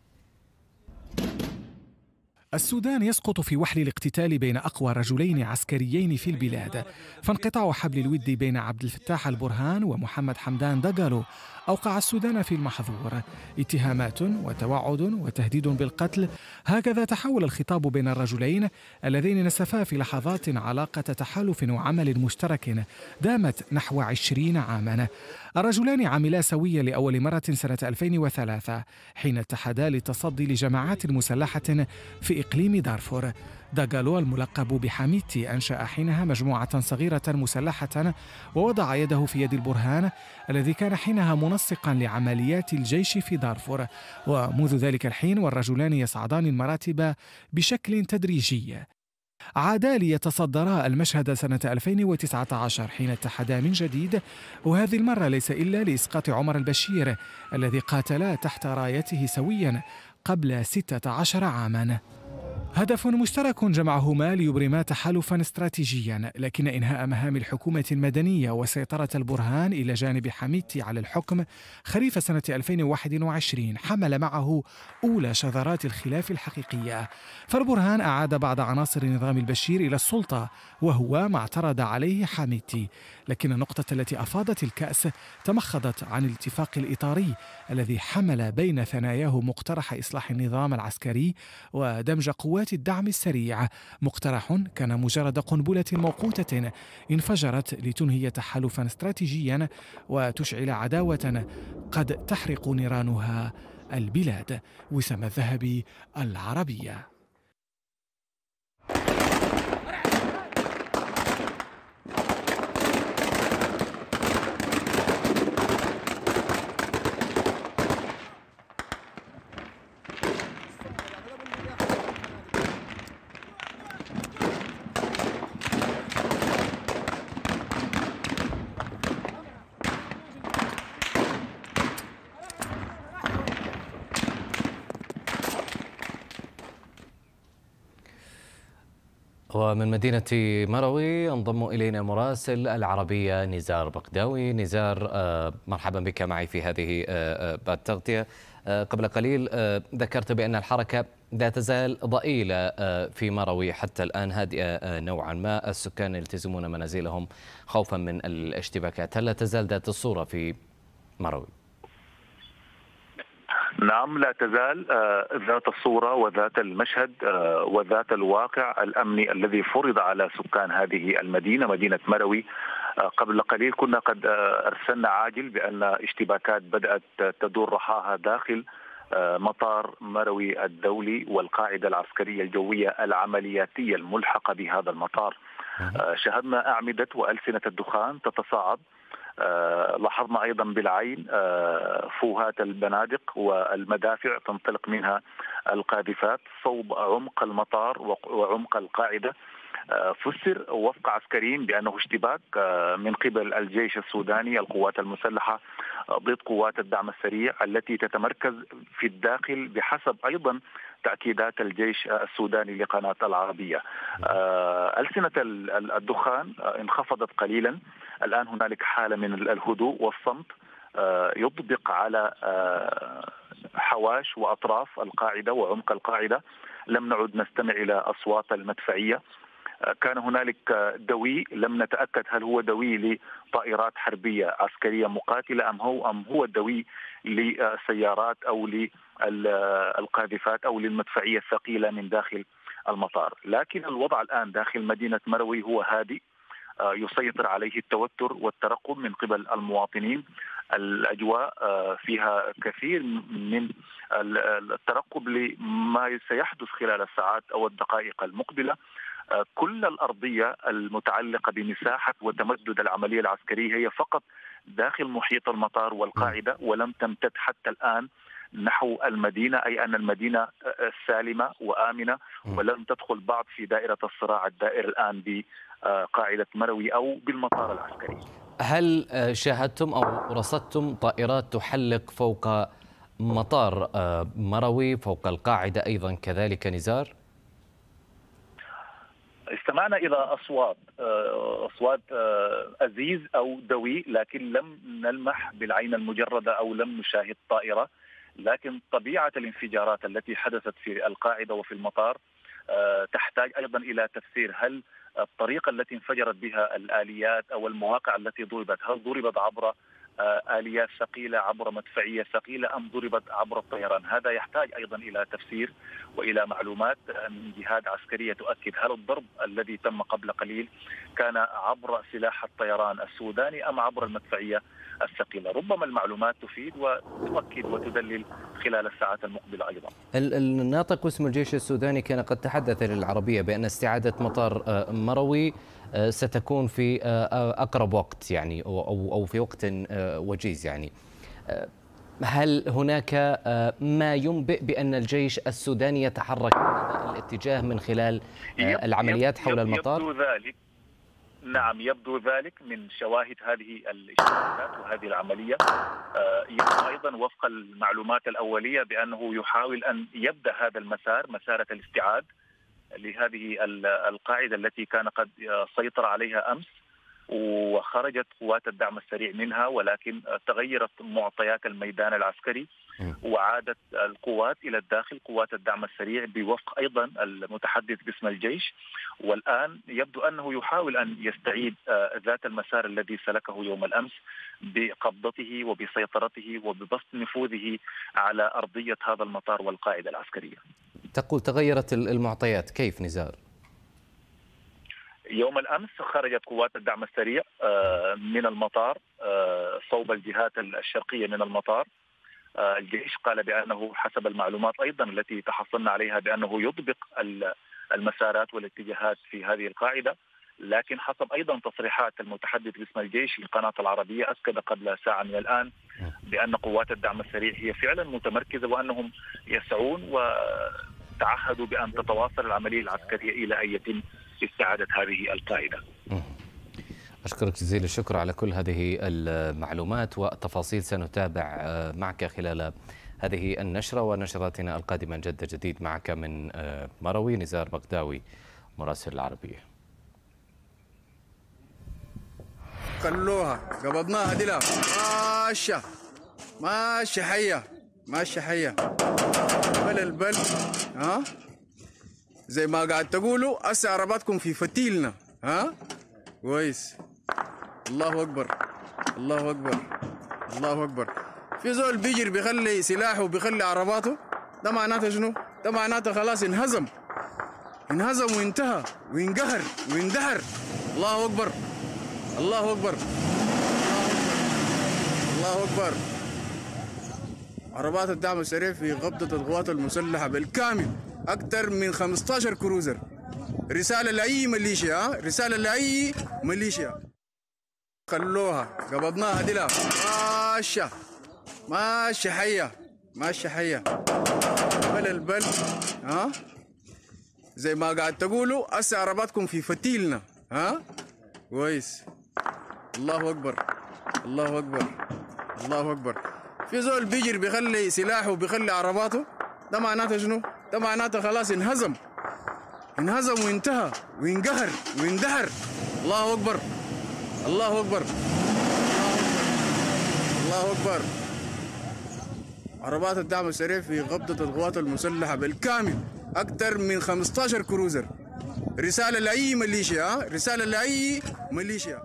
K: السودان يسقط في وحل الاقتتال بين أقوى رجلين عسكريين في البلاد، فانقطاع حبل الود بين عبد الفتاح البرهان ومحمد حمدان دقالو أوقع السودان في المحظور. اتهامات وتوعد وتهديد بالقتل، هكذا تحول الخطاب بين الرجلين اللذين نسفا في لحظات علاقة تحالف وعمل مشترك دامت نحو عشرين عاما. الرجلان عملا سويا لأول مرة سنة ألفين وثلاثة حين اتحدا للتصدي لجماعات مسلحة في إقليم دارفور. دقالو الملقب بحميتي أنشأ حينها مجموعة صغيرة مسلحة ووضع يده في يد البرهان الذي كان حينها منسقا لعمليات الجيش في دارفور. ومنذ ذلك الحين والرجلان يصعدان المراتب بشكل تدريجي. عادا ليتصدرا المشهد سنة ألفين وتسعة عشر حين اتحدا من جديد، وهذه المرة ليس إلا لإسقاط عمر البشير الذي قاتلا تحت رايته سويا قبل ستة عشر عاما. هدف مشترك جمعهما ليبرما تحالفا استراتيجيا، لكن إنهاء مهام الحكومة المدنية وسيطرة البرهان إلى جانب حميتي على الحكم خريف سنة ألفين وواحد وعشرين حمل معه أولى شذرات الخلاف الحقيقية. فالبرهان أعاد بعض عناصر نظام البشير إلى السلطة وهو ما اعترض عليه حميتي، لكن النقطة التي أفاضت الكأس تمخضت عن الاتفاق الإطاري الذي حمل بين ثناياه مقترح إصلاح النظام العسكري ودمج قوات الدعم السريع، مقترح كان مجرد قنبلة موقوتة انفجرت لتنهي تحالفا استراتيجيا وتشعل عداوة قد تحرق نيرانها البلاد. وسام الذهبي، العربية.
A: ومن مدينة مروي انضم إلينا مراسل العربية نزار بقداوي. نزار، مرحبا بك معي في هذه التغطية. قبل قليل ذكرت بأن الحركة لا تزال ضئيلة في مروي حتى الآن، هادئة نوعا ما، السكان يلتزمون منازلهم خوفا من الاشتباكات. هل لا تزال ذات الصورة في مروي؟
L: نعم، لا تزال ذات الصورة وذات المشهد وذات الواقع الأمني الذي فرض على سكان هذه المدينة، مدينة مروي. قبل قليل كنا قد أرسلنا عاجل بأن اشتباكات بدأت تدور رحاها داخل مطار مروي الدولي والقاعدة العسكرية الجوية العملياتية الملحقة بهذا المطار. شاهدنا أعمدة وألسنة الدخان تتصاعد. لاحظنا أيضا بالعين فوهات البنادق والمدافع تنطلق منها القاذفات صوب عمق المطار وعمق القاعدة. فسر وفق عسكريين بأنه اشتباك من قبل الجيش السوداني، القوات المسلحة ضد قوات الدعم السريع التي تتمركز في الداخل بحسب أيضا تأكيدات الجيش السوداني لقناة العربية. ألسنة الدخان انخفضت قليلا، الآن هنالك حالة من الهدوء والصمت يطبق على حواش وأطراف القاعدة وعمق القاعدة. لم نعد نستمع إلى أصوات المدفعية. كان هنالك دوي لم نتأكد هل هو دوي لطائرات حربية عسكرية مقاتلة أم هو أم هو دوي لسيارات أو للقاذفات أو للمدفعية الثقيلة من داخل المطار. لكن الوضع الآن داخل مدينة مروي هو هادئ، يسيطر عليه التوتر والترقب من قبل المواطنين. الأجواء فيها كثير من الترقب لما سيحدث خلال الساعات أو الدقائق المقبلة. كل الأرضية المتعلقة بمساحة وتمدد العملية العسكرية هي فقط داخل محيط المطار والقاعدة، ولم تمتد حتى الآن نحو المدينة، أي أن المدينة سالمة وآمنة ولم تدخل بعض في دائرة الصراع الدائر الآن بقاعدة مروي أو بالمطار العسكري.
A: هل شاهدتم أو رصدتم طائرات تحلق فوق مطار مروي، فوق القاعدة أيضا كذلك نزار؟
L: استمعنا إلى أصوات أصوات أزيز أو دوي، لكن لم نلمح بالعين المجردة أو لم نشاهد طائرة. لكن طبيعة الانفجارات التي حدثت في القاعدة وفي المطار تحتاج أيضا إلى تفسير. هل الطريقة التي انفجرت بها الآليات أو المواقع التي ضربت، هل ضربت عبر آليات ثقيلة، عبر مدفعية ثقيلة، أم ضربت عبر الطيران؟ هذا يحتاج أيضا إلى تفسير وإلى معلومات من جهات عسكرية تؤكد هل الضرب الذي تم قبل قليل كان عبر سلاح الطيران السوداني أم عبر المدفعية الثقيلة. ربما المعلومات تفيد وتؤكد وتدلل خلال الساعات المقبلة أيضا.
A: الناطق باسم الجيش السوداني كان قد تحدث للعربية بأن استعادة مطار مروي ستكون في أقرب وقت، يعني أو أو في وقت وجيز. يعني هل هناك ما ينبئ بأن الجيش السوداني يتحرك في هذا الاتجاه من خلال العمليات حول المطار؟
L: يبدو ذلك، نعم يبدو ذلك من شواهد هذه الاشتباكات وهذه العملية. يبدو أيضا وفق المعلومات الأولية بأنه يحاول أن يبدأ هذا المسار، مسارة الاستعاد لهذه القاعدة التي كان قد سيطر عليها أمس وخرجت قوات الدعم السريع منها، ولكن تغيرت معطيات الميدان العسكري وعادت القوات إلى الداخل، قوات الدعم السريع بوفق أيضا المتحدث باسم الجيش. والآن يبدو أنه يحاول أن يستعيد ذات المسار الذي سلكه يوم الأمس بقبضته وبسيطرته وببسط نفوذه على أرضية هذا المطار والقاعدة العسكرية.
A: تقول تغيرت المعطيات، كيف نزار؟
L: يوم الأمس خرجت قوات الدعم السريع من المطار صوب الجهات الشرقية من المطار. الجيش قال بأنه حسب المعلومات أيضا التي تحصلنا عليها بأنه يطبق المسارات والاتجاهات في هذه القاعدة، لكن حسب أيضا تصريحات المتحدث باسم الجيش لقناة العربية أكد قبل ساعة من الآن بأن قوات الدعم السريع هي فعلا متمركزة وأنهم يسعون وتعهدوا بأن تتواصل العملية العسكرية إلى أن يتم استعادة هذه القاعدة.
A: أشكرك جزيل الشكر على كل هذه المعلومات والتفاصيل. سنتابع معك خلال هذه النشرة ونشراتنا القادمة. جد جديد معك من مروي. نزار بغداوي مراسل العربية.
M: خلوها قبضناها دي لا ماشية ماشية حية ماشي حية بل البل. ها زي ما قاعد تقولوا هسه عرباتكم في فتيلنا. ها كويس. الله اكبر الله اكبر الله اكبر. في زول بيجري بيخلي سلاحه وبيخلي عرباته، ده معناته شنو؟ ده معناته خلاص انهزم انهزم وانتهى وينقهر ويندهر. الله اكبر الله اكبر الله اكبر. عربات الدعم السريع في قبضة القوات المسلحة بالكامل، أكثر من خمسة عشر كروزر. رسالة لأي ميليشيا، رسالة لأي ميليشيا خلوها قبضناها دي. ماشية ماشية حية ماشية حية بل البل. ها زي ما قاعد تقولوا هسه عرباتكم في فتيلنا. ها كويس. الله أكبر الله أكبر الله أكبر. في زول بيجري بيخلي سلاحه وبيخلي عرباته، ده معناته شنو؟ ده معناته خلاص انهزم انهزم وانتهى وينقهر ويندهر. الله أكبر الله أكبر الله أكبر. عربات الدعم السريع في قبضة القوات المسلحة بالكامل، أكثر من خمسة عشر كروزر. رسالة لأي ميليشيا، رسالة لأي ميليشيا.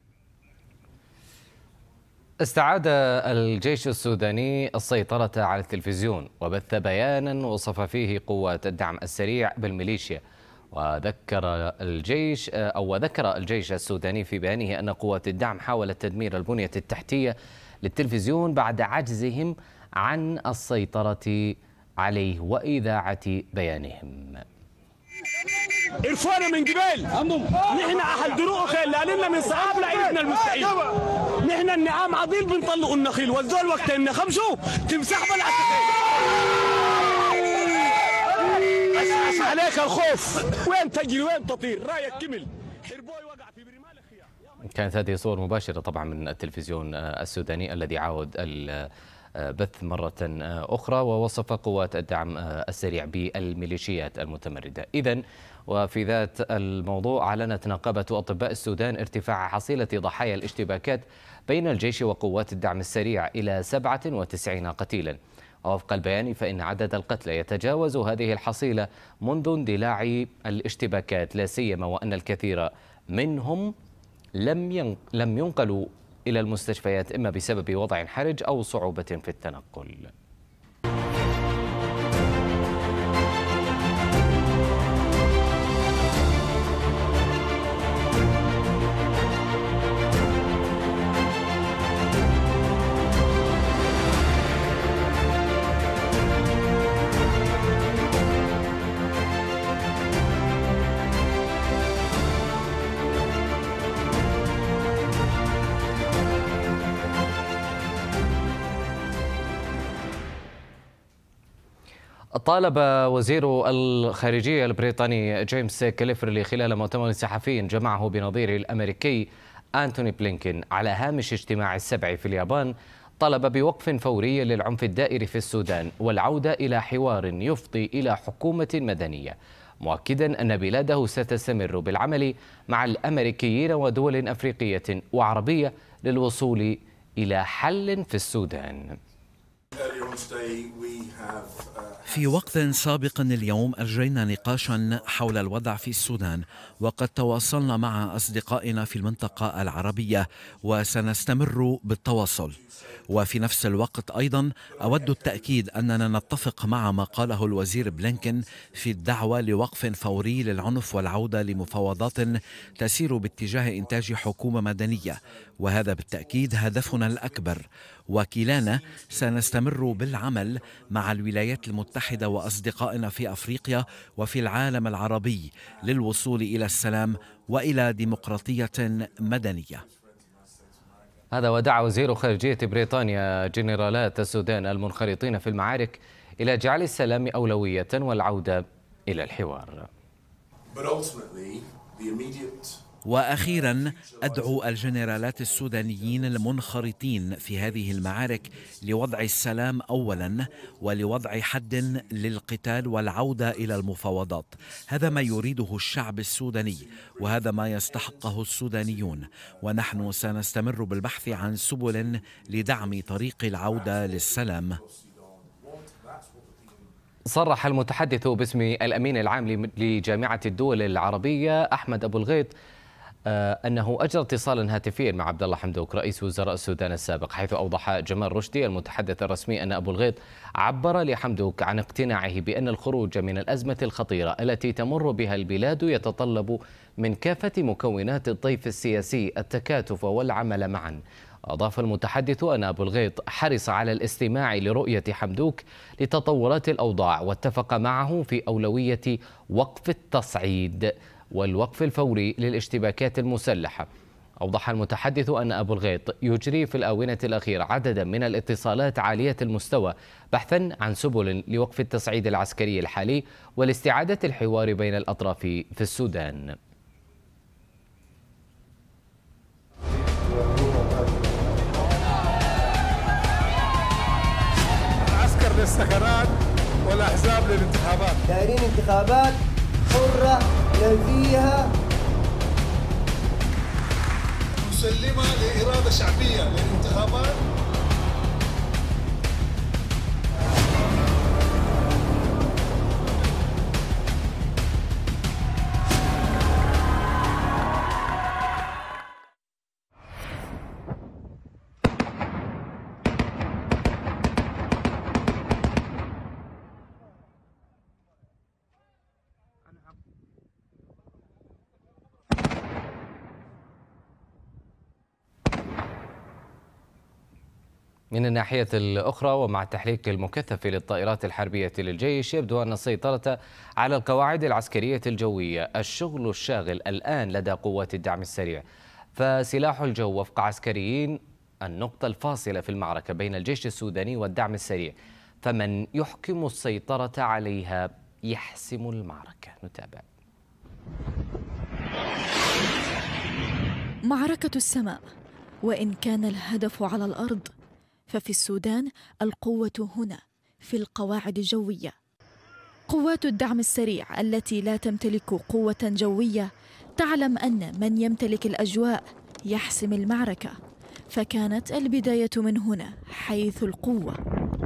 A: استعاد الجيش السوداني السيطرة على التلفزيون وبث بيانا وصف فيه قوات الدعم السريع بالميليشيا. وذكر الجيش أو ذكر الجيش السوداني في بيانه أن قوات الدعم حاولت تدمير البنية التحتية للتلفزيون بعد عجزهم عن السيطرة عليه وإذاعة بيانهم.
N: عرفونا من قبل نحن اهل دروق خيل لاننا من صعاب لعيلتنا المستحيل. نحن النعام عضيل بنطلقوا النخيل والزول وقت ان خمسوا تمسح بلعت أسعس عليك الخوف. وين تجري وين تطير رايك كمل.
A: كانت هذه صور مباشرة طبعا من التلفزيون السوداني الذي عاود البث مرة أخرى ووصف قوات الدعم السريع بالميليشيات المتمردة. إذن وفي ذات الموضوع أعلنت نقابة أطباء السودان ارتفاع حصيلة ضحايا الاشتباكات بين الجيش وقوات الدعم السريع إلى سبعة وتسعين قتيلا. ووفق البيان فإن عدد القتلى يتجاوز هذه الحصيلة منذ اندلاع الاشتباكات، لا سيما وأن الكثير منهم لم لم ينقلوا إلى المستشفيات إما بسبب وضع حرج أو صعوبة في التنقل. طالب وزير الخارجية البريطاني جيمس كليفرلي خلال مؤتمر صحفي جمعه بنظيره الأمريكي أنتوني بلينكين على هامش اجتماع السبع في اليابان، طلب بوقف فوري للعنف الدائر في السودان والعودة إلى حوار يفضي إلى حكومة مدنية، مؤكدا أن بلاده ستستمر بالعمل مع الأمريكيين ودول أفريقية وعربية للوصول إلى حل في السودان.
I: في وقت سابق اليوم أجرينا نقاشا حول الوضع في السودان، وقد تواصلنا مع أصدقائنا في المنطقة العربية وسنستمر بالتواصل. وفي نفس الوقت أيضا أود التأكيد أننا نتفق مع ما قاله الوزير بلينكين في الدعوة لوقف فوري للعنف والعودة لمفاوضات تسير باتجاه إنتاج حكومة مدنية، وهذا بالتأكيد هدفنا الأكبر. وكلانا سنستمر بالعمل مع الولايات المتحدة وأصدقائنا في أفريقيا وفي العالم العربي للوصول إلى السلام وإلى ديمقراطية مدنية.
A: هذا ودعا وزير خارجية بريطانيا جنرالات السودان المنخرطين في المعارك إلى جعل السلام أولوية والعودة إلى الحوار.
I: وأخيرا أدعو الجنرالات السودانيين المنخرطين في هذه المعارك لوضع السلام أولا ولوضع حد للقتال والعودة إلى المفاوضات. هذا ما يريده الشعب السوداني وهذا ما يستحقه السودانيون، ونحن سنستمر بالبحث عن سبل لدعم طريق العودة للسلام.
A: صرح المتحدث باسم الأمين العام لجامعة الدول العربية أحمد أبو الغيط أنه أجرى اتصالا هاتفيا مع عبد الله حمدوك رئيس وزراء السودان السابق، حيث أوضح جمال رشدي المتحدث الرسمي أن أبو الغيط عبر لحمدوك عن اقتناعه بأن الخروج من الأزمة الخطيرة التي تمر بها البلاد يتطلب من كافة مكونات الطيف السياسي التكاتف والعمل معا. أضاف المتحدث أن أبو الغيط حرص على الاستماع لرؤية حمدوك لتطورات الأوضاع، واتفق معه في أولوية وقف التصعيد والوقف الفوري للاشتباكات المسلحة. أوضح المتحدث أن أبو الغيط يجري في الآونة الأخيرة عددا من الاتصالات عالية المستوى بحثا عن سبل لوقف التصعيد العسكري الحالي والاستعادة الحوار بين الأطراف في السودان.
O: العسكر للسكنات والأحزاب للانتخابات.
P: دايرين انتخابات حرة فيها
F: مسلمة لإرادة شعبية للانتخابات.
A: من الناحية الأخرى، ومع التحريك المكثف للطائرات الحربية للجيش، يبدو أن السيطرة على القواعد العسكرية الجوية الشغل الشاغل الآن لدى قوات الدعم السريع. فسلاح الجو وفق عسكريين النقطة الفاصلة في المعركة بين الجيش السوداني والدعم السريع، فمن يحكم السيطرة عليها يحسم المعركة. نتابع.
Q: معركة السماء، وإن كان الهدف على الأرض ففي السودان القوة هنا في القواعد الجوية. قوات الدعم السريع التي لا تمتلك قوة جوية تعلم أن من يمتلك الأجواء يحسم المعركة، فكانت البداية من هنا حيث القوة.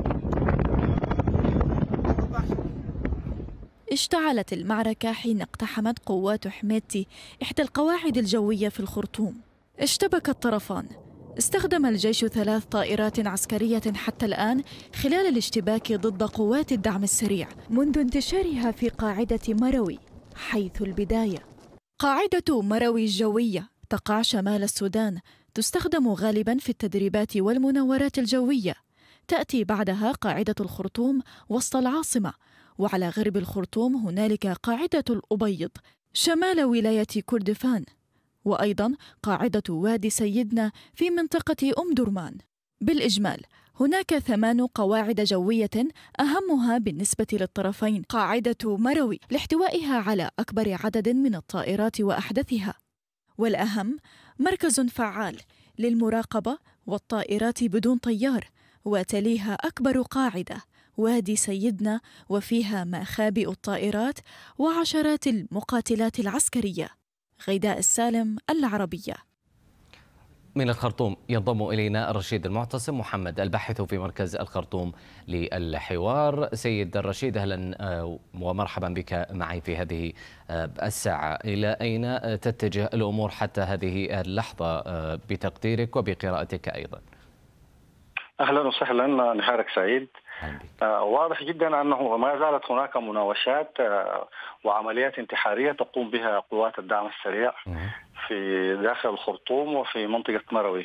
Q: اشتعلت المعركة حين اقتحمت قوات حميدتي إحدى القواعد الجوية في الخرطوم. اشتبك الطرفان. استخدم الجيش ثلاث طائرات عسكرية حتى الآن خلال الاشتباك ضد قوات الدعم السريع منذ انتشارها في قاعدة مروي حيث البداية. قاعدة مروي الجوية تقع شمال السودان، تستخدم غالباً في التدريبات والمناورات الجوية. تأتي بعدها قاعدة الخرطوم وسط العاصمة، وعلى غرب الخرطوم هنالك قاعدة الأبيض شمال ولاية كردفان، وأيضاً قاعدة وادي سيدنا في منطقة أم درمان. بالإجمال هناك ثمان قواعد جوية، أهمها بالنسبة للطرفين قاعدة مروي لاحتوائها على أكبر عدد من الطائرات وأحدثها، والأهم مركز فعال للمراقبة والطائرات بدون طيار، وتليها أكبر قاعدة وادي سيدنا وفيها مخابئ الطائرات وعشرات المقاتلات العسكرية. غيداء السالم، العربية.
A: من الخرطوم ينضم إلينا الرشيد المعتصم محمد، الباحث في مركز الخرطوم للحوار. سيد الرشيد، أهلا ومرحبا بك معي في هذه الساعة. إلى أين تتجه الأمور حتى هذه اللحظة بتقديرك وبقراءتك أيضا؟
R: أهلا وسهلا، نهارك سعيد. آه واضح جدا أنه ما زالت هناك مناوشات آه وعمليات انتحارية تقوم بها قوات الدعم السريع في داخل الخرطوم وفي منطقة مروي.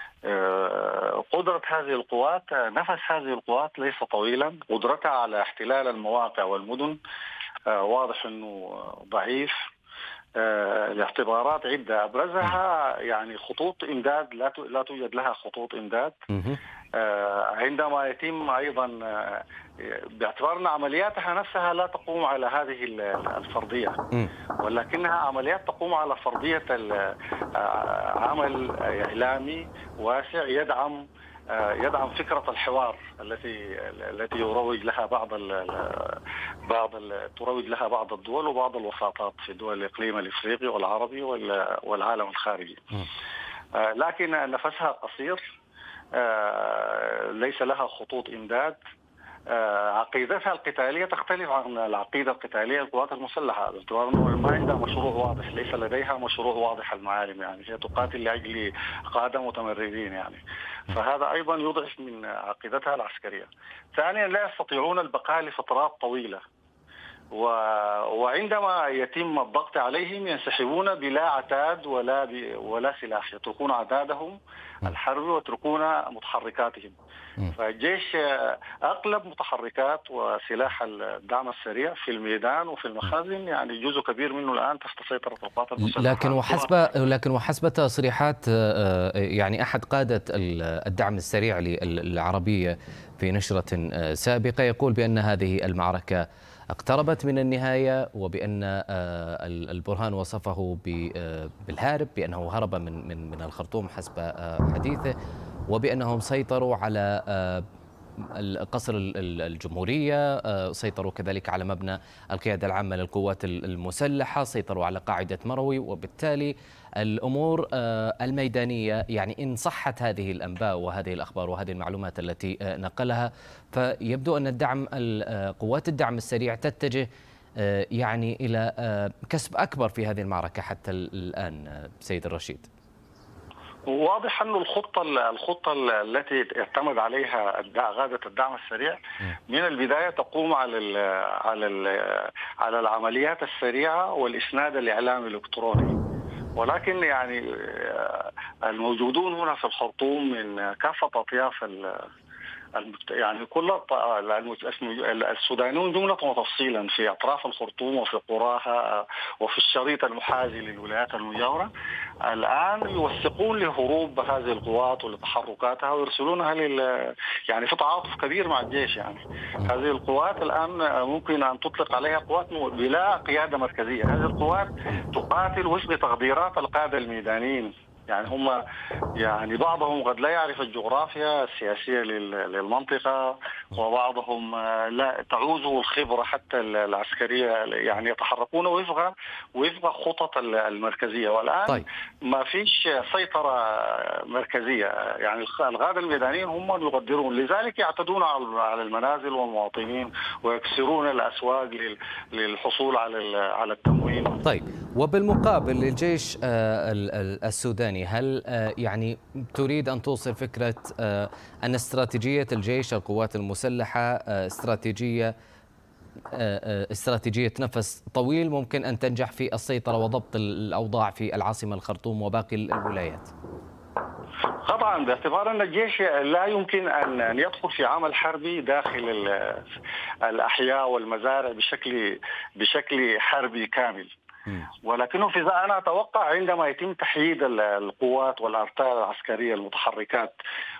R: آه قدرة هذه القوات، آه نفس هذه القوات ليس طويلا، قدرتها على احتلال المواقع والمدن آه واضح أنه ضعيف آه لاعتبارات عدة، أبرزها يعني خطوط إمداد لا لا توجد لها خطوط إمداد. عندما يتم أيضا باعتبار أن عملياتها نفسها لا تقوم على هذه الفرضية، ولكنها عمليات تقوم على فرضية عمل إعلامي واسع يدعم يدعم فكرة الحوار التي التي يروج لها بعض ال بعض ال تروج لها بعض الدول وبعض الوساطات في دول الإقليم الإفريقي والعربي والعالم الخارجي. لكن نفسها قصير، ليس لها خطوط إمداد، عقيدتها القتالية تختلف عن العقيدة القتالية للقوات المسلحة، باعتبار أنه ما عندها مشروع واضح، ليس لديها مشروع واضح المعالم، يعني هي تقاتل لأجل قادة متمردين يعني. فهذا أيضا يضعف من عقيدتها العسكرية. ثانيا لا يستطيعون البقاء لفترات طويلة، و... وعندما يتم الضغط عليهم ينسحبون بلا عتاد ولا ب... ولا سلاح، يتركون عتادهم الحربي ويتركون متحركاتهم. فالجيش أغلب متحركات وسلاح الدعم السريع في الميدان وفي المخازن، يعني جزء كبير منه الآن تحت سيطرة القوات المسلحة.
A: لكن وحسب لكن وحسب تصريحات يعني أحد قادة الدعم السريع العربية في نشرة سابقة يقول بأن هذه المعركة اقتربت من النهاية، وبأن البرهان وصفه بالهارب، بأنه هرب من من من الخرطوم حسب حديثه، وبأنهم سيطروا على قصر الجمهورية، سيطروا كذلك على مبنى القيادة العامة للقوات المسلحة، سيطروا على قاعدة مروي، وبالتالي الأمور الميدانية يعني إن صحت هذه الأنباء وهذه الأخبار وهذه المعلومات التي نقلها، فيبدو أن الدعم قوات الدعم السريع تتجه يعني إلى كسب أكبر في هذه المعركة حتى الآن. سيد الرشيد،
R: واضح أن الخطة الخطة التي اعتمد عليها غادة الدعم السريع من البداية تقوم على ال على ال على العمليات السريعة والإسناد الإعلامي الإلكتروني، ولكن يعني الموجودون هنا في الخرطوم من كافة أطياف يعني كل السودانيون جملة وتفصيلا في أطراف الخرطوم وفي قراها وفي الشريط المحاذي للولايات المجاورة الآن يوثقون لهروب هذه القوات ولتحركاتها ويرسلونها لل يعني في تعاطف كبير مع الجيش. يعني هذه القوات الآن ممكن أن تطلق عليها قوات بلا قيادة مركزية، هذه القوات تقاتل وفق تقديرات القادة الميدانيين، يعني هم يعني بعضهم قد لا يعرف الجغرافيا السياسية للمنطقة، وبعضهم لا تعوزه الخبرة حتى العسكرية، يعني يتحركون وفق وفق خطط المركزية. والآن طيب. ما فيش سيطرة مركزية، يعني القادة الميدانيين هم اللي يقدرون، لذلك يعتدون على المنازل والمواطنين ويكسرون الأسواق للحصول على على التموين.
A: طيب، وبالمقابل للجيش السوداني، هل يعني تريد أن توصل فكرة أن استراتيجية الجيش القوات المسلحة استراتيجية استراتيجية نفس طويل ممكن أن تنجح في السيطرة وضبط الأوضاع في العاصمة الخرطوم وباقي الولايات؟
R: طبعا، باعتبار أن الجيش لا يمكن أن يدخل في عمل حربي داخل الأحياء والمزارع بشكل بشكل حربي كامل، ولكنه في أنا أتوقع عندما يتم تحييد القوات والأرتال العسكرية المتحركات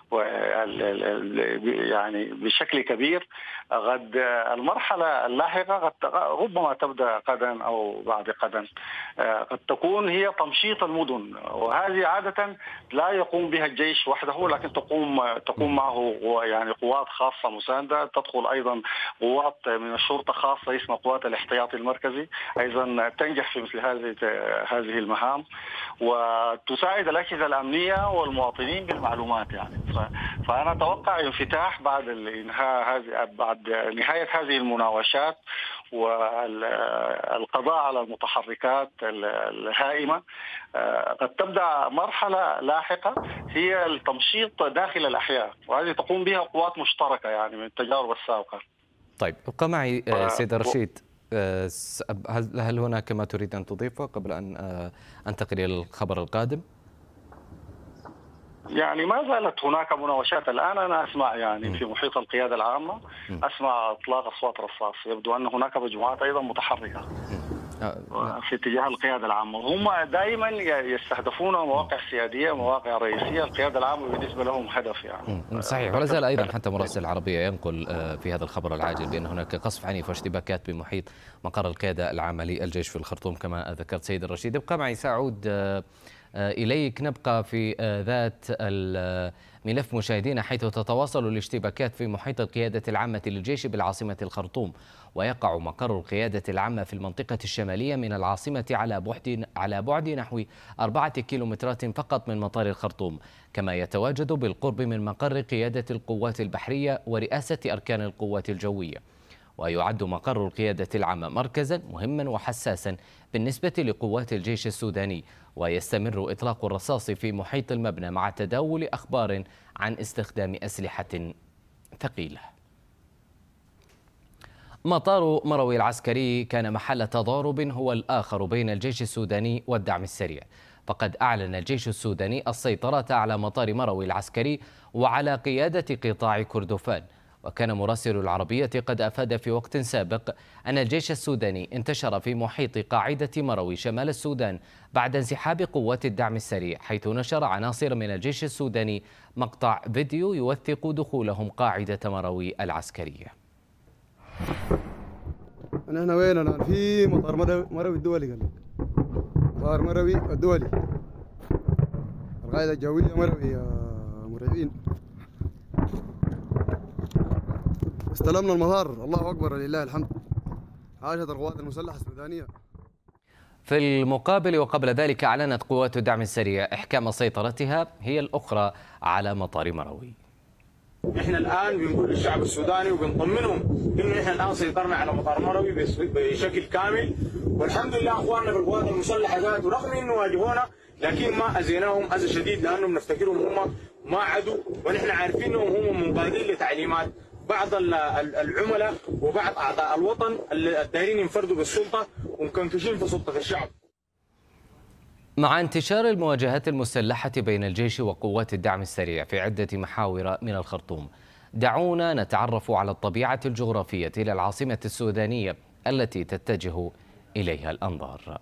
R: يعني بشكل كبير، قد المرحلة اللاحقة قد ربما تبدأ غدا أو بعد غدا، قد تكون هي تمشيط المدن، وهذه عادة لا يقوم بها الجيش وحده، لكن تقوم تقوم معه يعني قوات خاصة مساندة، تدخل أيضا قوات من الشرطة خاصة اسمها قوات الاحتياطي المركزي أيضا تنجح في مثل هذه هذه المهام، وتساعد الأجهزة الأمنية والمواطنين بالمعلومات. يعني فأنا أتوقع انفتاح بعد الانهاء هذه بعد نهاية هذه المناوشات والقضاء على المتحركات الهائمة، قد تبدأ مرحلة لاحقة هي التمشيط داخل الأحياء، وهذه تقوم بها قوات مشتركة يعني من التجارب السابقة.
A: طيب، ابقى معي سيد رشيد، هل هناك ما تريد أن تضيفه قبل أن أنتقل إلى الخبر القادم؟
R: يعني ما زالت هناك مناوشات الآن، أنا أسمع يعني م. في محيط القيادة العامة م. أسمع إطلاق أصوات رصاص، يبدو أن هناك مجموعات أيضا متحركة م. في اتجاه القيادة العامة، هم دائما يستهدفون مواقع سيادية، مواقع رئيسية، القيادة العامة بالنسبة لهم هدف يعني.
A: م. صحيح، ولا زال أيضا حتى مراسل العربية ينقل في هذا الخبر العاجل بأن هناك قصف عنيف واشتباكات بمحيط مقر القيادة العامة للجيش في الخرطوم كما ذكرت سيد الرشيد. ابقى معي سأعود إليك. نبقى في ذات الملف مشاهدينا، حيث تتواصل الاشتباكات في محيط القيادة العامة للجيش بالعاصمة الخرطوم، ويقع مقر القيادة العامة في المنطقة الشمالية من العاصمة على بعد على بعد نحو أربعة كيلومترات فقط من مطار الخرطوم، كما يتواجد بالقرب من مقر قيادة القوات البحرية ورئاسة أركان القوات الجوية. ويعد مقر القيادة العامة مركزا مهما وحساسا بالنسبة لقوات الجيش السوداني، ويستمر إطلاق الرصاص في محيط المبنى مع تداول أخبار عن استخدام أسلحة ثقيلة. مطار مروي العسكري كان محل تضارب هو الآخر بين الجيش السوداني والدعم السريع، فقد أعلن الجيش السوداني السيطرة على مطار مروي العسكري وعلى قيادة قطاع كردفان. وكان مراسل العربية قد أفاد في وقت سابق أن الجيش السوداني انتشر في محيط قاعدة مروي شمال السودان بعد انسحاب قوات الدعم السريع، حيث نشر عناصر من الجيش السوداني مقطع فيديو يوثق دخولهم قاعدة مروي العسكرية.
S: أنا هنا وين؟ أنا في مطار مروي الدولي. قال لك مطار مروي الدولي، القاعدة الجوية مروي يا مرعبين. استلمنا المطار، الله أكبر لله الحمد. عاشت القوات المسلحة السودانية.
A: في المقابل وقبل ذلك أعلنت قوات الدعم السريع إحكام سيطرتها هي الأخرى على مطار مروي.
C: احنا الان بنقول للشعب السوداني وبنطمنهم انه احنا الان سيطرنا على مطار مروي بشكل كامل، والحمد لله اخواننا في القوات المسلحه ذاته رغم انه واجهونا لكن ما اذيناهم اذى شديد، لانه بنفتكرهم هم ما عدو، ونحن عارفين انهم هم منقادين لتعليمات بعض العملاء وبعض اعضاء الوطن الدايرين ينفردوا بالسلطه ومكنكشين في سلطه الشعب.
A: مع انتشار المواجهات المسلحة بين الجيش وقوات الدعم السريع في عدة محاور من الخرطوم، دعونا نتعرف على الطبيعة الجغرافية للعاصمة السودانية التي تتجه إليها الأنظار.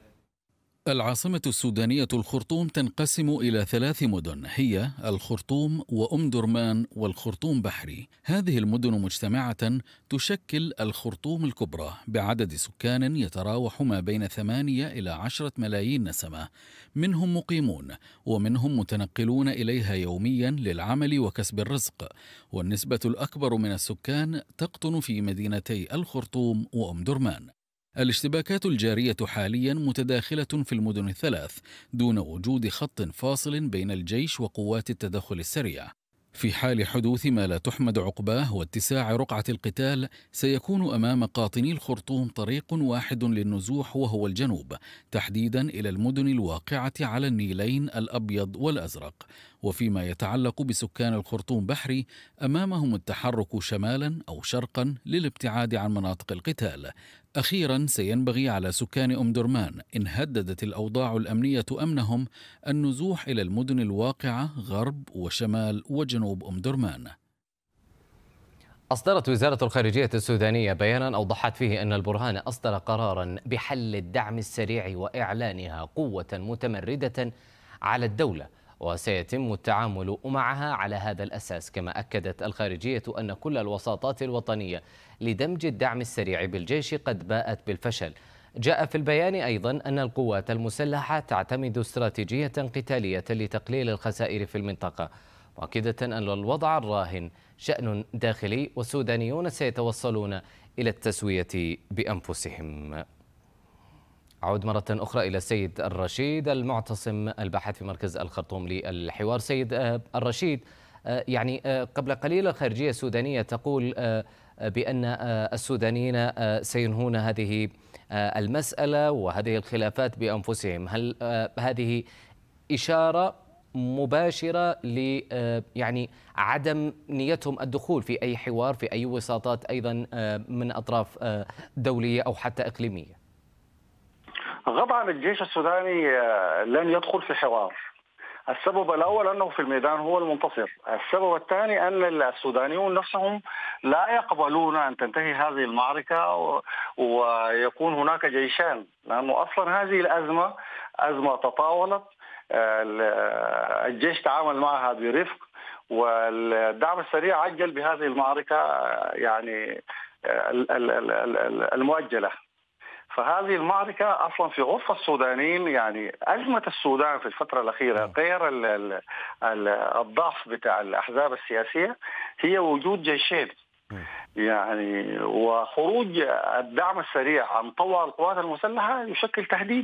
T: العاصمة السودانية الخرطوم تنقسم إلى ثلاث مدن، هي الخرطوم وأم درمان والخرطوم بحري. هذه المدن مجتمعة تشكل الخرطوم الكبرى بعدد سكان يتراوح ما بين ثمانية إلى عشرة ملايين نسمة، منهم مقيمون ومنهم متنقلون إليها يوميا للعمل وكسب الرزق، والنسبة الأكبر من السكان تقطن في مدينتي الخرطوم وأم درمان. الاشتباكات الجارية حاليا متداخلة في المدن الثلاث دون وجود خط فاصل بين الجيش وقوات التدخل السريع. في حال حدوث ما لا تحمد عقباه واتساع رقعة القتال، سيكون أمام قاطني الخرطوم طريق واحد للنزوح وهو الجنوب، تحديدا إلى المدن الواقعة على النيلين الأبيض والأزرق. وفيما يتعلق بسكان الخرطوم بحري، أمامهم التحرك شمالا أو شرقا للابتعاد عن مناطق القتال. أخيرا سينبغي على سكان أم درمان إن هددت الأوضاع الأمنية أمنهم النزوح إلى المدن الواقعة غرب وشمال وجنوب أم درمان.
A: أصدرت وزارة الخارجية السودانية بيانا أوضحت فيه أن البرهان أصدر قرارا بحل الدعم السريع وإعلانها قوة متمردة على الدولة، وسيتم التعامل معها على هذا الأساس. كما أكدت الخارجية أن كل الوساطات الوطنية لدمج الدعم السريع بالجيش قد باءت بالفشل. جاء في البيان أيضا أن القوات المسلحة تعتمد استراتيجية قتالية لتقليل الخسائر في المنطقة، مؤكدة أن الوضع الراهن شأن داخلي والسودانيون سيتوصلون إلى التسوية بأنفسهم. أعود مرة أخرى إلى السيد الرشيد المعتصم الباحث في مركز الخرطوم للحوار. سيد الرشيد، يعني قبل قليل الخارجية السودانية تقول بأن السودانيين سينهون هذه المسألة وهذه الخلافات بأنفسهم. هل هذه إشارة مباشرة ل يعني عدم نيتهم الدخول في أي حوار في أي وساطات أيضا من أطراف دولية أو حتى إقليمية؟
R: طبعا الجيش السوداني لن يدخل في حوار. السبب الأول أنه في الميدان هو المنتصر. السبب الثاني أن السودانيون نفسهم لا يقبلون أن تنتهي هذه المعركة ويكون هناك جيشان، لأنه أصلا هذه الأزمة أزمة تطاولت، الجيش تعامل معها برفق، والدعم السريع عجل بهذه المعركة يعني المؤجلة. فهذه المعركة أصلا في غرفة السودانيين، يعني أزمة السودان في الفترة الأخيرة غير ال ال ال الضعف بتاع الأحزاب السياسية هي وجود جيشين، يعني وخروج الدعم السريع عن طوع القوات المسلحة يشكل تهديد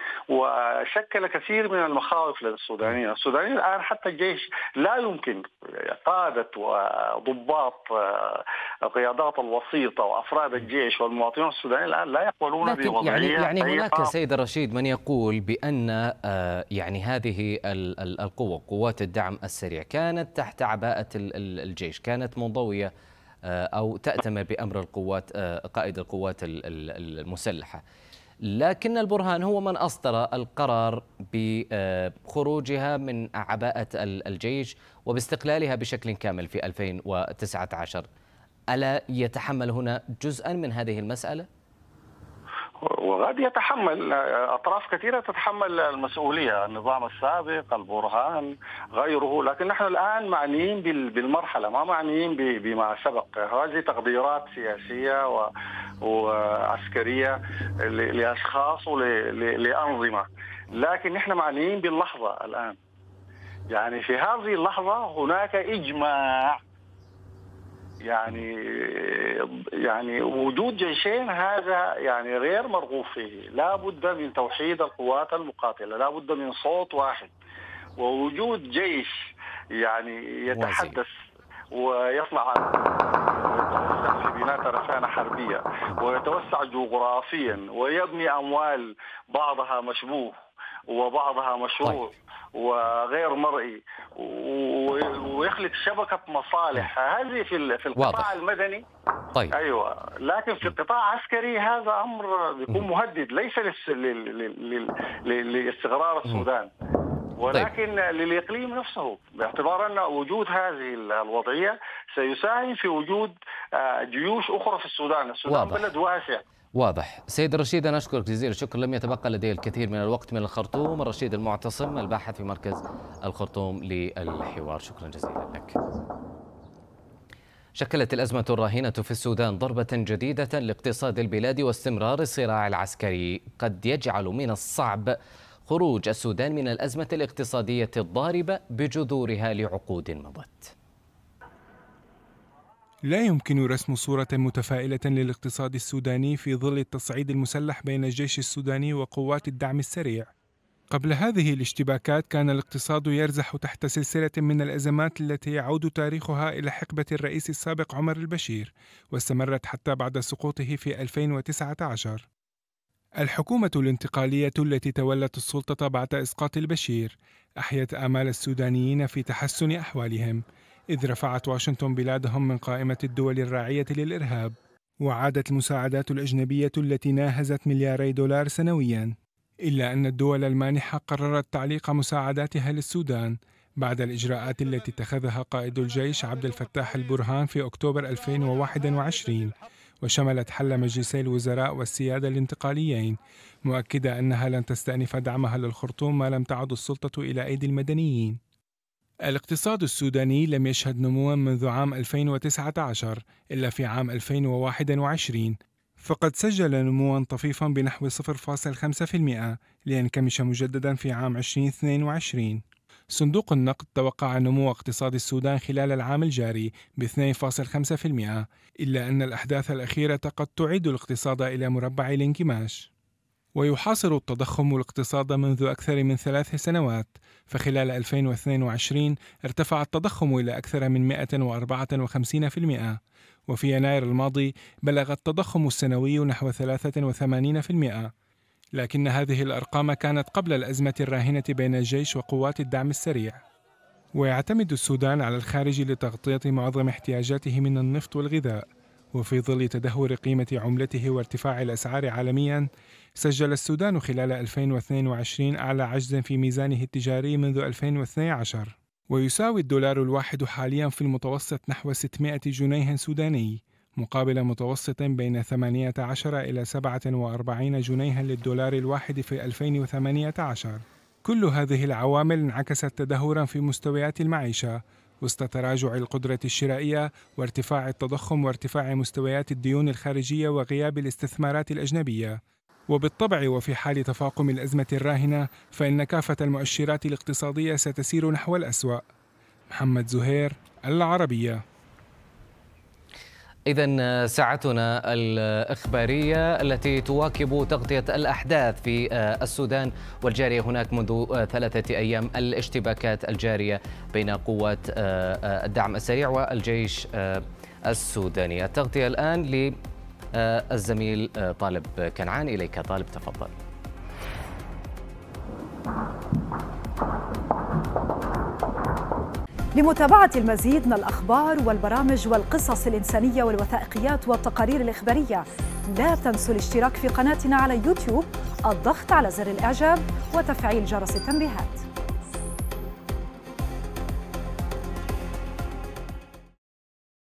R: وشكل كثير من المخاوف للسودانيين. السودانيين الآن حتى الجيش لا يمكن، قادة وضباط القيادات الوسيطة وأفراد الجيش والمواطنين السودانيين الآن لا يقبلون بوضعية.
A: يعني يعني هناك سيد رشيد من يقول بأن يعني هذه القوة قوات الدعم السريع كانت تحت عباءة الجيش، كانت منضوية أو تأتمر بأمر القوات قائد القوات المسلحة، لكن البرهان هو من أصدر القرار بخروجها من عباءة الجيش وباستقلالها بشكل كامل في ألفين وتسعة عشر. ألا يتحمل هنا جزءا من هذه المسألة؟
R: وقد يتحمل أطراف كثيرة تتحمل المسؤولية، النظام السابق، البرهان، غيره، لكن نحن الآن معنيين بالمرحلة، ما معنيين بما سبق. هذه تقديرات سياسية وعسكرية لأشخاص ولأنظمة، لكن نحن معنيين باللحظة الآن. يعني في هذه اللحظة هناك إجماع، يعني يعني وجود جيشين هذا يعني غير مرغوب فيه، لا بد من توحيد القوات المقاتلة، لا بد من صوت واحد، ووجود جيش يعني يتحدث ويطلع ويتوسع في بناء ترسانة حربية ويتوسع جغرافيا ويبني أموال بعضها مشبوه وبعضها مشروع وغير مرئي ويخلق شبكة مصالح. هذه في في القطاع المدني
A: طيب.
R: أيوة، لكن في القطاع العسكري هذا أمر بيكون مهدد ليس لاستقرار السودان ولكن طيب. للإقليم نفسه، باعتبار أن وجود هذه الوضعية سيساهم في وجود جيوش أخرى في السودان. السودان واضح. بلد واسع.
A: واضح. سيد الرشيد أنا أشكرك جزيل الشكر، لم يتبقى لدي الكثير من الوقت من الخرطوم. الرشيد المعتصم الباحث في مركز الخرطوم للحوار، شكرا جزيلا لك. شكلت الأزمة الراهنة في السودان ضربة جديدة لاقتصاد البلاد، واستمرار الصراع العسكري قد يجعل من الصعب خروج السودان من الأزمة الاقتصادية الضاربة بجذورها لعقود مضت.
K: لا يمكن رسم صورة متفائلة للاقتصاد السوداني في ظل التصعيد المسلح بين الجيش السوداني وقوات الدعم السريع. قبل هذه الاشتباكات كان الاقتصاد يرزح تحت سلسلة من الأزمات التي يعود تاريخها إلى حقبة الرئيس السابق عمر البشير، واستمرت حتى بعد سقوطه في ألفين وتسعة عشر. الحكومة الانتقالية التي تولت السلطة بعد إسقاط البشير أحيت آمال السودانيين في تحسن أحوالهم، إذ رفعت واشنطن بلادهم من قائمة الدول الراعية للإرهاب، وعادت المساعدات الأجنبية التي ناهزت ملياري دولار سنوياً. إلا أن الدول المانحة قررت تعليق مساعداتها للسودان بعد الإجراءات التي اتخذها قائد الجيش عبد الفتاح البرهان في أكتوبر ألفين وواحد وعشرين، وشملت حل مجلسي الوزراء والسيادة الانتقاليين، مؤكدة أنها لن تستأنف دعمها للخرطوم ما لم تعد السلطة إلى أيدي المدنيين. الاقتصاد السوداني لم يشهد نمواً منذ عام ألفين وتسعة عشر، إلا في عام ألفين وواحد وعشرين فقد سجل نمواً طفيفاً بنحو صفر فاصلة خمسة بالمئة لينكمش مجدداً في عام ألفين واثنين وعشرين. صندوق النقد توقع نمو اقتصاد السودان خلال العام الجاري ب اثنين فاصلة خمسة بالمئة، إلا أن الأحداث الأخيرة قد تعيد الاقتصاد إلى مربع الانكماش. ويحاصر التضخم الاقتصاد منذ أكثر من ثلاث سنوات، فخلال ألفين واثنين وعشرين ارتفع التضخم إلى أكثر من مئة وأربعة وخمسين بالمئة، وفي يناير الماضي بلغ التضخم السنوي نحو ثلاثة وثمانين بالمئة. لكن هذه الأرقام كانت قبل الأزمة الراهنة بين الجيش وقوات الدعم السريع. ويعتمد السودان على الخارج لتغطية معظم احتياجاته من النفط والغذاء، وفي ظل تدهور قيمة عملته وارتفاع الأسعار عالمياً، سجل السودان خلال ألفين واثنين وعشرين أعلى عجز في ميزانه التجاري منذ ألفين واثني عشر، ويساوي الدولار الواحد حالياً في المتوسط نحو ستمائة جنيه سوداني، مقابل متوسط بين ثمانية عشر إلى سبعة وأربعين جنيها للدولار الواحد في ألفين وثمانية عشر. كل هذه العوامل انعكست تدهوراً في مستويات المعيشة وسط تراجع القدرة الشرائية وارتفاع التضخم وارتفاع مستويات الديون الخارجية وغياب الاستثمارات الأجنبية. وبالطبع وفي حال تفاقم الأزمة الراهنة فإن كافة المؤشرات الاقتصادية ستسير نحو الأسوأ. محمد زهير، العربية.
A: إذن ساعتنا الإخبارية التي تواكب تغطية الأحداث في السودان والجارية هناك منذ ثلاثة أيام، الاشتباكات الجارية بين قوات الدعم السريع والجيش السوداني. التغطية الآن للزميل طالب كنعان. إليك طالب، تفضل.
U: لمتابعة المزيد من الأخبار والبرامج والقصص الإنسانية والوثائقيات والتقارير الإخبارية، لا تنسوا الاشتراك في قناتنا على يوتيوب، الضغط على زر الإعجاب وتفعيل جرس التنبيهات.